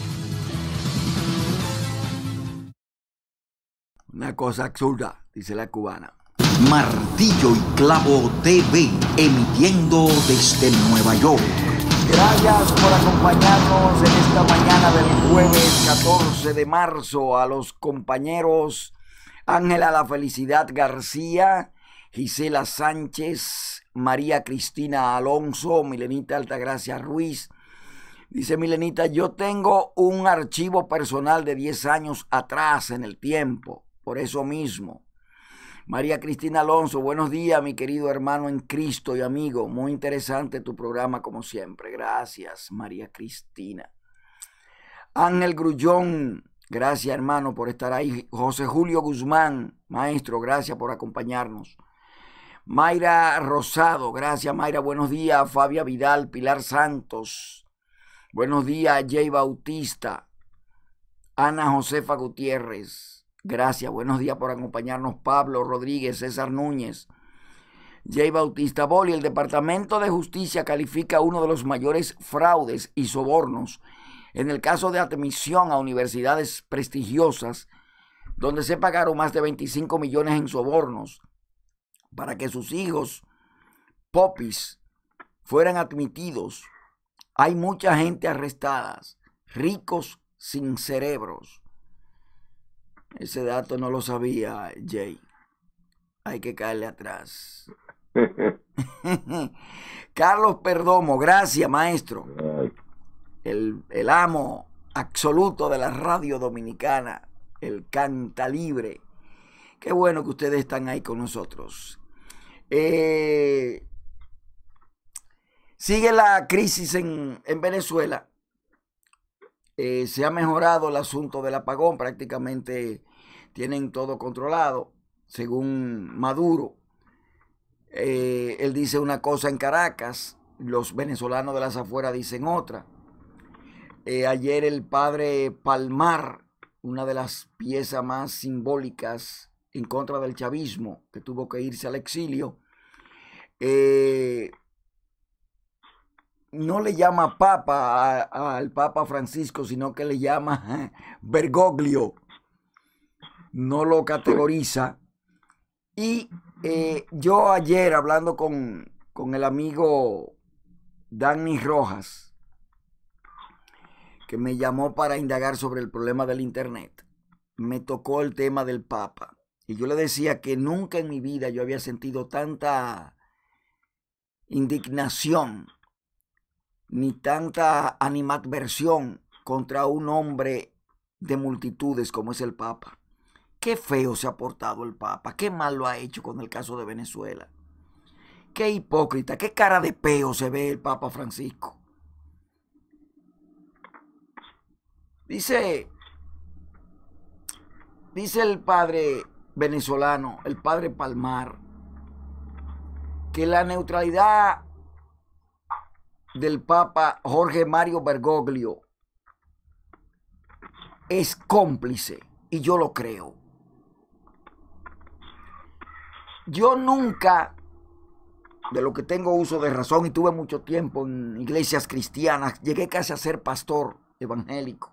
Una cosa absurda, dice la cubana. Martillo y Clavo T V, emitiendo desde Nueva York. Gracias por acompañarnos en esta mañana del jueves catorce de marzo. A los compañeros Ángela La Felicidad García, Gisela Sánchez, María Cristina Alonso, Milenita Altagracia Ruiz. Dice Milenita, yo tengo un archivo personal de diez años atrás en el tiempo. Por eso mismo. María Cristina Alonso, buenos días, mi querido hermano en Cristo y amigo. Muy interesante tu programa, como siempre. Gracias, María Cristina. Ángel Grullón, gracias, hermano, por estar ahí. José Julio Guzmán, maestro, gracias por acompañarnos. Mayra Rosado, gracias, Mayra, buenos días. Fabia Vidal, Pilar Santos, buenos días. Jay Bautista, Ana Josefa Gutiérrez. Gracias, buenos días por acompañarnos. Pablo Rodríguez, César Núñez, Jay Bautista Boli. El Departamento de Justicia califica uno de los mayores fraudes y sobornos en el caso de admisión a universidades prestigiosas, donde se pagaron más de veinticinco millones en sobornos para que sus hijos popis fueran admitidos. Hay mucha gente arrestada, ricos sin cerebros. Ese dato no lo sabía, Jay. Hay que caerle atrás. Carlos Perdomo, gracias, maestro. El, el amo absoluto de la radio dominicana, el canta libre. Qué bueno que ustedes están ahí con nosotros. Eh, sigue la crisis en, en Venezuela. Eh, se ha mejorado el asunto del apagón, prácticamente tienen todo controlado, según Maduro. Eh, él dice una cosa en Caracas, los venezolanos de las afueras dicen otra. Eh, ayer el padre Palmar, una de las piezas más simbólicas en contra del chavismo, que tuvo que irse al exilio, eh, no le llama papa al Papa Francisco, sino que le llama Bergoglio, no lo categoriza. Y eh, yo ayer hablando con, con el amigo Dani Rojas, que me llamó para indagar sobre el problema del internet, me tocó el tema del Papa. Y yo le decía que nunca en mi vida yo había sentido tanta indignación ni tanta animadversión contra un hombre de multitudes como es el Papa. Qué feo se ha portado el Papa, qué mal lo ha hecho con el caso de Venezuela. Qué hipócrita, qué cara de peo se ve el Papa Francisco. Dice, dice el padre venezolano, el padre Palmar, que la neutralidad del Papa Jorge Mario Bergoglio es cómplice, y yo lo creo. Yo nunca, de lo que tengo uso de razón, y tuve mucho tiempo en iglesias cristianas, llegué casi a ser pastor evangélico.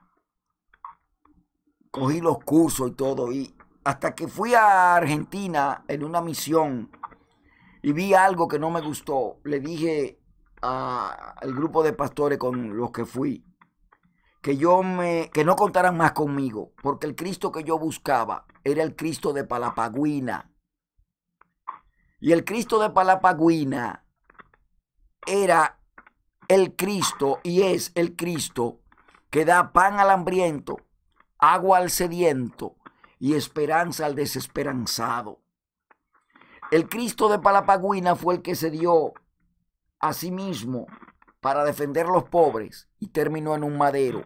Cogí los cursos y todo, y hasta que fui a Argentina en una misión y vi algo que no me gustó, le dije a, al grupo de pastores con los que fui que yo me que no contaran más conmigo, porque el Cristo que yo buscaba era el Cristo de Palapagüina. Y el Cristo de Palapagüina era el Cristo y es el Cristo que da pan al hambriento, agua al sediento y esperanza al desesperanzado. El Cristo de Palapagüina fue el que se dio a sí mismo para defender a los pobres y terminó en un madero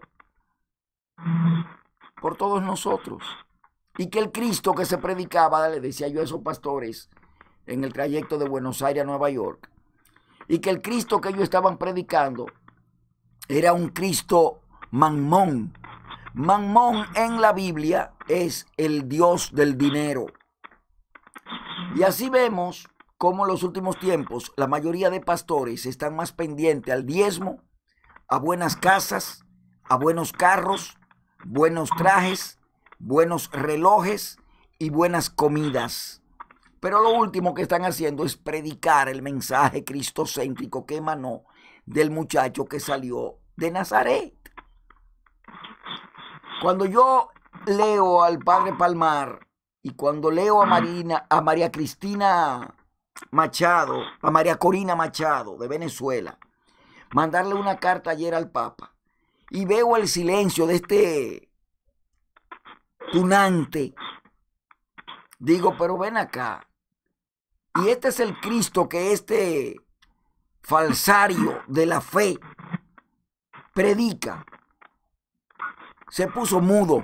por todos nosotros. Y que el Cristo que se predicaba, le decía yo a esos pastores en el trayecto de Buenos Aires a Nueva York, y que el Cristo que ellos estaban predicando era un Cristo mamón. Mamón en la Biblia es el Dios del dinero. Y así vemos cómo en los últimos tiempos la mayoría de pastores están más pendientes al diezmo, a buenas casas, a buenos carros, buenos trajes, buenos relojes y buenas comidas. Pero lo último que están haciendo es predicar el mensaje cristocéntrico que emanó del muchacho que salió de Nazaret. Cuando yo leo al padre Palmar y cuando leo a, Marina, a María Cristina Machado, a María Corina Machado de Venezuela, mandarle una carta ayer al Papa, y veo el silencio de este tunante, digo, pero ven acá, y este es el Cristo que este falsario de la fe predica. Se puso mudo.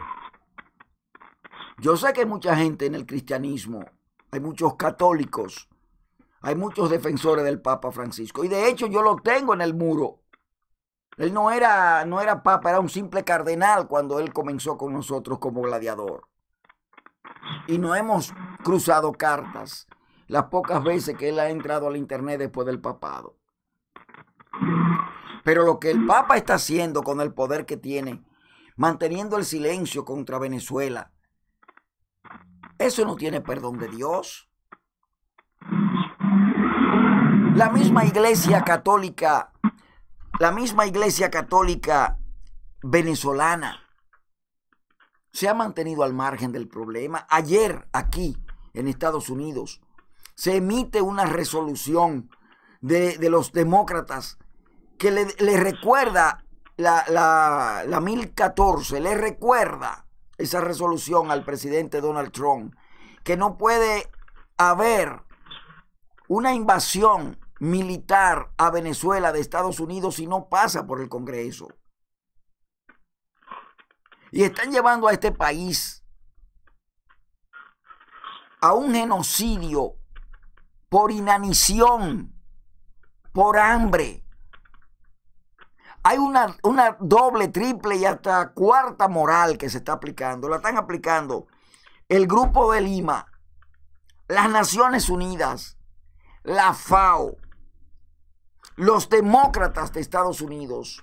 Yo sé que hay mucha gente en el cristianismo, hay muchos católicos, hay muchos defensores del Papa Francisco, y de hecho yo lo tengo en el muro. Él no era, no era papa, era un simple cardenal cuando él comenzó con nosotros como gladiador. Y no hemos cruzado cartas las pocas veces que él ha entrado al internet después del papado. Pero lo que el Papa está haciendo con el poder que tiene, manteniendo el silencio contra Venezuela, eso no tiene perdón de Dios. La misma Iglesia Católica, la misma Iglesia Católica venezolana se ha mantenido al margen del problema. Ayer aquí en Estados Unidos se emite una resolución de, de los demócratas que le, le recuerda la, la, la mil catorce, le recuerda esa resolución al presidente Donald Trump, que no puede haber una invasión militar a Venezuela de Estados Unidos si no pasa por el Congreso. Y están llevando a este país a un genocidio por inanición, por hambre. Hay una, una doble, triple y hasta cuarta moral que se está aplicando. La están aplicando el Grupo de Lima, las Naciones Unidas, la FAO, los demócratas de Estados Unidos,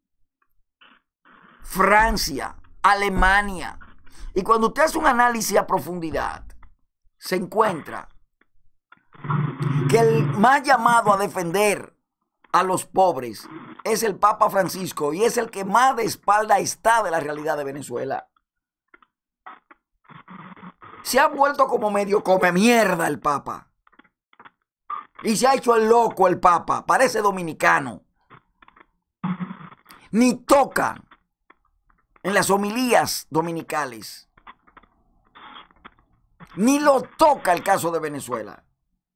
Francia, Alemania. Y cuando usted hace un análisis a profundidad, se encuentra que el más llamado a defender a los pobres es el Papa Francisco y es el que más de espalda está de la realidad de Venezuela. Se ha vuelto como medio come mierda el Papa. Y se ha hecho el loco el Papa. Parece dominicano. Ni toca en las homilías dominicales. Ni lo toca el caso de Venezuela.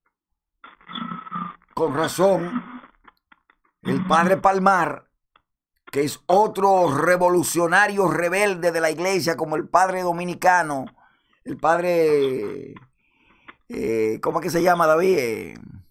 Con razón, el padre Palmar, que es otro revolucionario rebelde de la iglesia, como el padre dominicano, el padre, eh, ¿cómo es que se llama, David? Eh,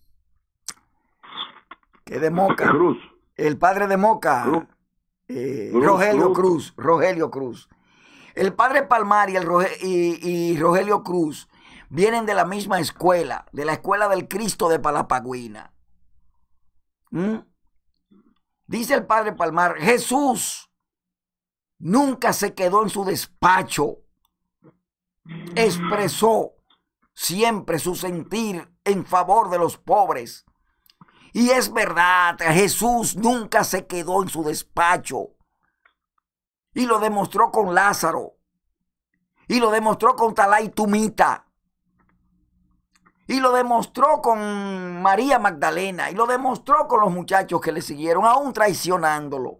que de Moca. Cruz. El padre de Moca. Cruz. Eh, Cruz, Rogelio Cruz. Cruz. Rogelio Cruz. El padre Palmar y, el Roge y, y Rogelio Cruz vienen de la misma escuela, de la escuela del Cristo de Palapagüina. ¿Mm? Dice el padre Palmar, Jesús nunca se quedó en su despacho. Expresó siempre su sentir en favor de los pobres. Y es verdad, Jesús nunca se quedó en su despacho. Y lo demostró con Lázaro. Y lo demostró con Talay Tumita. Y lo demostró con María Magdalena. Y lo demostró con los muchachos que le siguieron, aún traicionándolo.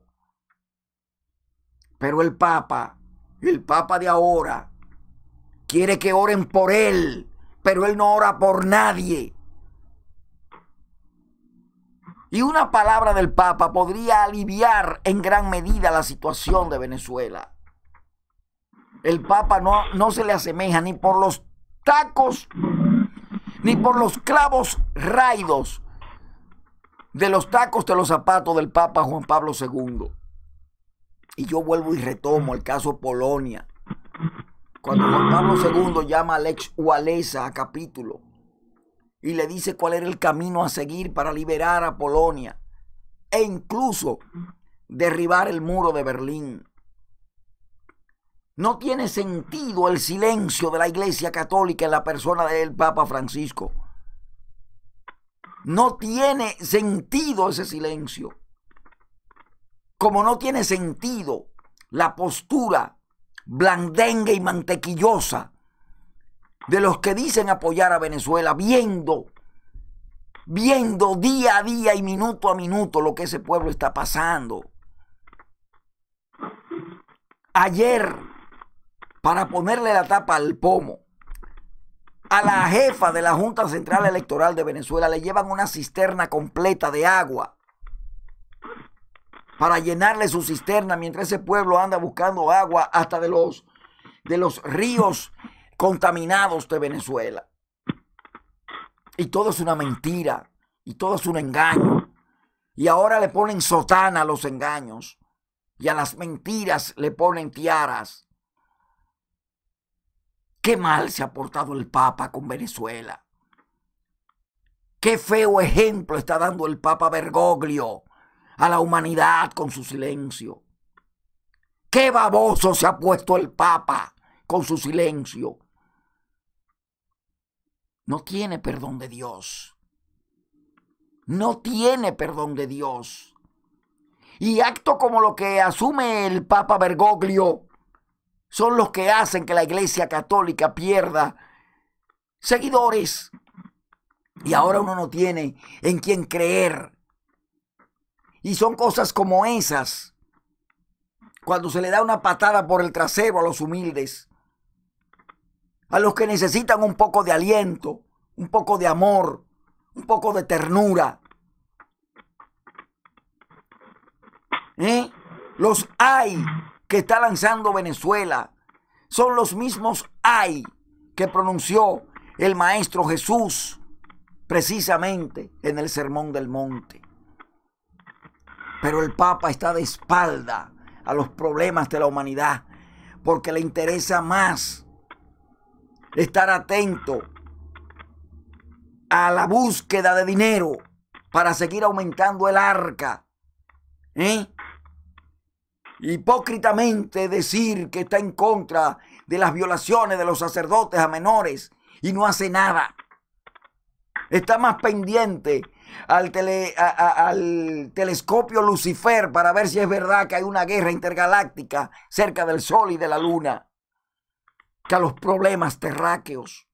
Pero el Papa, el Papa de ahora, quiere que oren por él, pero él no ora por nadie. Y una palabra del Papa podría aliviar en gran medida la situación de Venezuela. El Papa no, no se le asemeja ni por los tacos, ni por los clavos raidos de los tacos de los zapatos del Papa Juan Pablo segundo. Y yo vuelvo y retomo el caso Polonia. Cuando Juan Pablo segundo llama a Lech Walesa a capítulo y le dice cuál era el camino a seguir para liberar a Polonia e incluso derribar el muro de Berlín. No tiene sentido el silencio de la Iglesia Católica en la persona del Papa Francisco. No tiene sentido ese silencio. Como no tiene sentido la postura blandengue y mantequillosa de los que dicen apoyar a Venezuela, viendo, viendo día a día y minuto a minuto lo que ese pueblo está pasando. Ayer, para ponerle la tapa al pomo, a la jefa de la Junta Central Electoral de Venezuela le llevan una cisterna completa de agua para llenarle su cisterna mientras ese pueblo anda buscando agua hasta de los, de los ríos contaminados de Venezuela. Y todo es una mentira, y todo es un engaño. Y ahora le ponen sotana a los engaños, y a las mentiras le ponen tiaras. Qué mal se ha portado el Papa con Venezuela. Qué feo ejemplo está dando el Papa Bergoglio a la humanidad con su silencio. Qué baboso se ha puesto el Papa con su silencio. No tiene perdón de Dios. No tiene perdón de Dios. Y actos como lo que asume el Papa Bergoglio son los que hacen que la Iglesia Católica pierda seguidores. Y ahora uno no tiene en quién creer. Y son cosas como esas, cuando se le da una patada por el trasero a los humildes, a los que necesitan un poco de aliento, un poco de amor, un poco de ternura. ¿Eh? Los hay que está lanzando Venezuela son los mismos hay que pronunció el Maestro Jesús precisamente en el Sermón del Monte. Pero el Papa está de espalda a los problemas de la humanidad porque le interesa más estar atento a la búsqueda de dinero para seguir aumentando el arca. ¿Eh? Hipócritamente decir que está en contra de las violaciones de los sacerdotes a menores y no hace nada. Está más pendiente al, tele, a, a, al telescopio Lucifer para ver si es verdad que hay una guerra intergaláctica cerca del Sol y de la Luna que a los problemas terráqueos.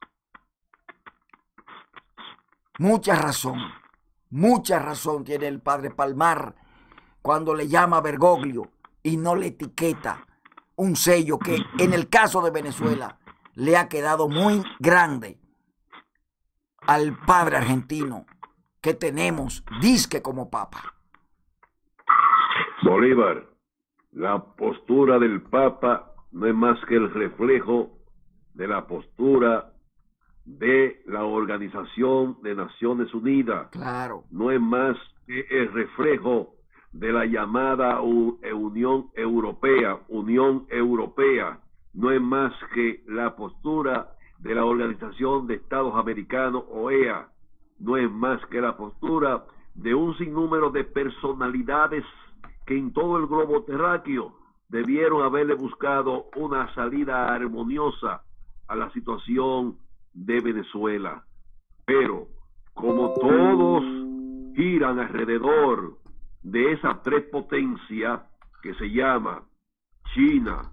Mucha razón, mucha razón tiene el padre Palmar cuando le llama Bergoglio y no le etiqueta un sello que en el caso de Venezuela le ha quedado muy grande al padre argentino que tenemos, disque como papa. Bolívar, la postura del papa no es más que el reflejo de la postura de la Organización de Naciones Unidas. Claro. No es más que el reflejo de la llamada Unión Europea, Unión Europea. No es más que la postura de la Organización de Estados Americanos, O E A. No es más que la postura de un sinnúmero de personalidades que en todo el globo terráqueo debieron haberle buscado una salida armoniosa a la situación de Venezuela. Pero como todos giran alrededor de esa tres potencias que se llama China,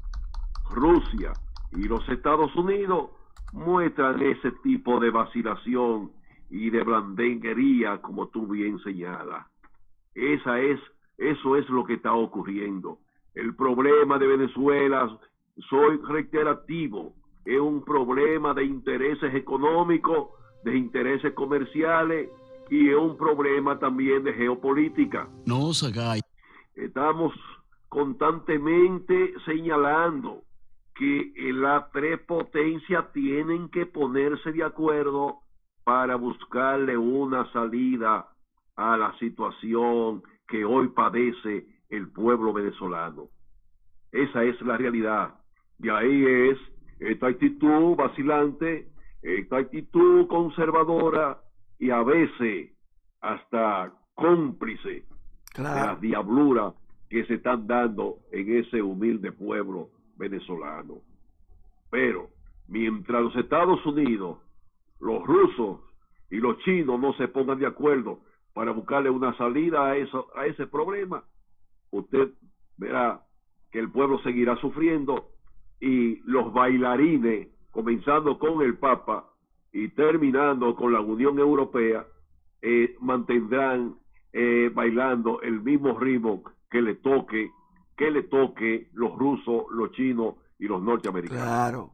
Rusia y los Estados Unidos, muestran ese tipo de vacilación y de blandenguería, como tú bien señalas. Esa es, eso es lo que está ocurriendo. El problema de Venezuela, soy reiterativo, es un problema de intereses económicos, de intereses comerciales y es un problema también de geopolítica. No os hagáis. Estamos constantemente señalando que las tres potencias tienen que ponerse de acuerdo para buscarle una salida a la situación que hoy padece el pueblo venezolano. Esa es la realidad. De ahí es esta actitud vacilante, esta actitud conservadora y a veces hasta cómplice, claro, de las diabluras que se están dando en ese humilde pueblo venezolano. Pero mientras los Estados Unidos, los rusos y los chinos no se pongan de acuerdo para buscarle una salida a eso, a ese problema, usted verá que el pueblo seguirá sufriendo y los bailarines, comenzando con el Papa y terminando con la Unión Europea, eh, mantendrán eh, bailando el mismo ritmo que le toque, que le toque los rusos, los chinos y los norteamericanos. Claro,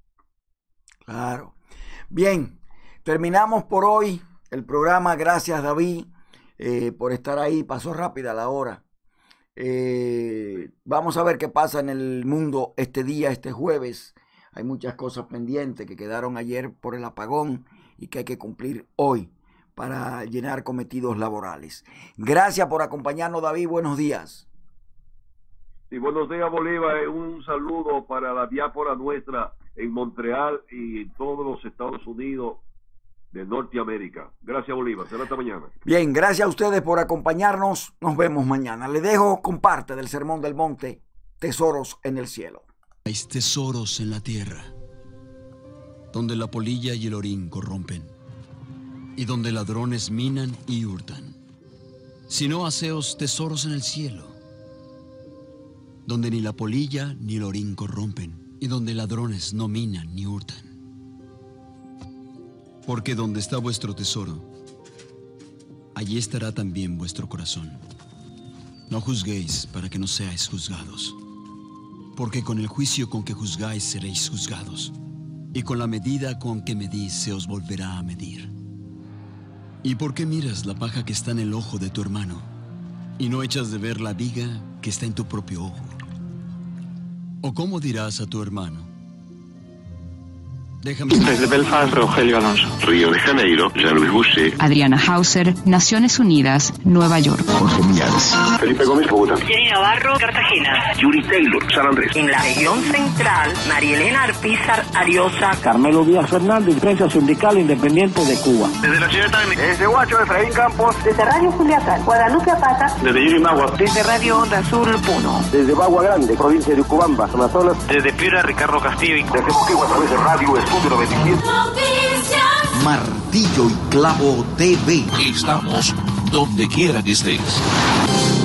claro. Bien, terminamos por hoy el programa. Gracias, David, eh, por estar ahí. Pasó rápida la hora. Eh, vamos a ver qué pasa en el mundo este día, este jueves. Hay muchas cosas pendientes que quedaron ayer por el apagón y que hay que cumplir hoy para llenar cometidos laborales. Gracias por acompañarnos, David. Buenos días. Y buenos días, Bolívar. Un saludo para la diáspora nuestra en Montreal y en todos los Estados Unidos de Norteamérica. Gracias, Bolívar. Será hasta mañana. Bien, gracias a ustedes por acompañarnos. Nos vemos mañana. Le dejo con parte del Sermón del Monte, Tesoros en el Cielo. Hay tesoros en la tierra, donde la polilla y el orín corrompen, y donde ladrones minan y hurtan. Sino haceos tesoros en el cielo, donde ni la polilla ni el orín corrompen, y donde ladrones no minan ni hurtan. Porque donde está vuestro tesoro, allí estará también vuestro corazón. No juzguéis para que no seáis juzgados, porque con el juicio con que juzgáis seréis juzgados, y con la medida con que medís se os volverá a medir. ¿Y por qué miras la paja que está en el ojo de tu hermano, y no echas de ver la viga que está en tu propio ojo? ¿O cómo dirás a tu hermano: Déjame. Desde Belfast, Rogelio Alonso. Río de Janeiro, Jean-Louis Boucher. Adriana Hauser, Naciones Unidas, Nueva York. Jorge Millares. Felipe Gómez, Bogotá. Jenny Navarro, Cartagena. Yuri Taylor, San Andrés. En la región central, Marielena Arpizar, Ariosa. Carmelo Díaz Fernández, prensa sindical independiente de Cuba. Desde la ciudad de Tacna. Desde Huacho, Efraín Campos. Desde Radio Culiacán, Guadalupe Apata. Desde Yurimagua. Desde Radio Onda Sur, Puno. Desde Bagua Grande, provincia de Ucubamba, Amazonas. Desde Piura, Ricardo Castillo. Desde Moquegua, a través de Radio Estudio noventa y siete. Martillo y Clavo T V. Estamos donde quiera que estés.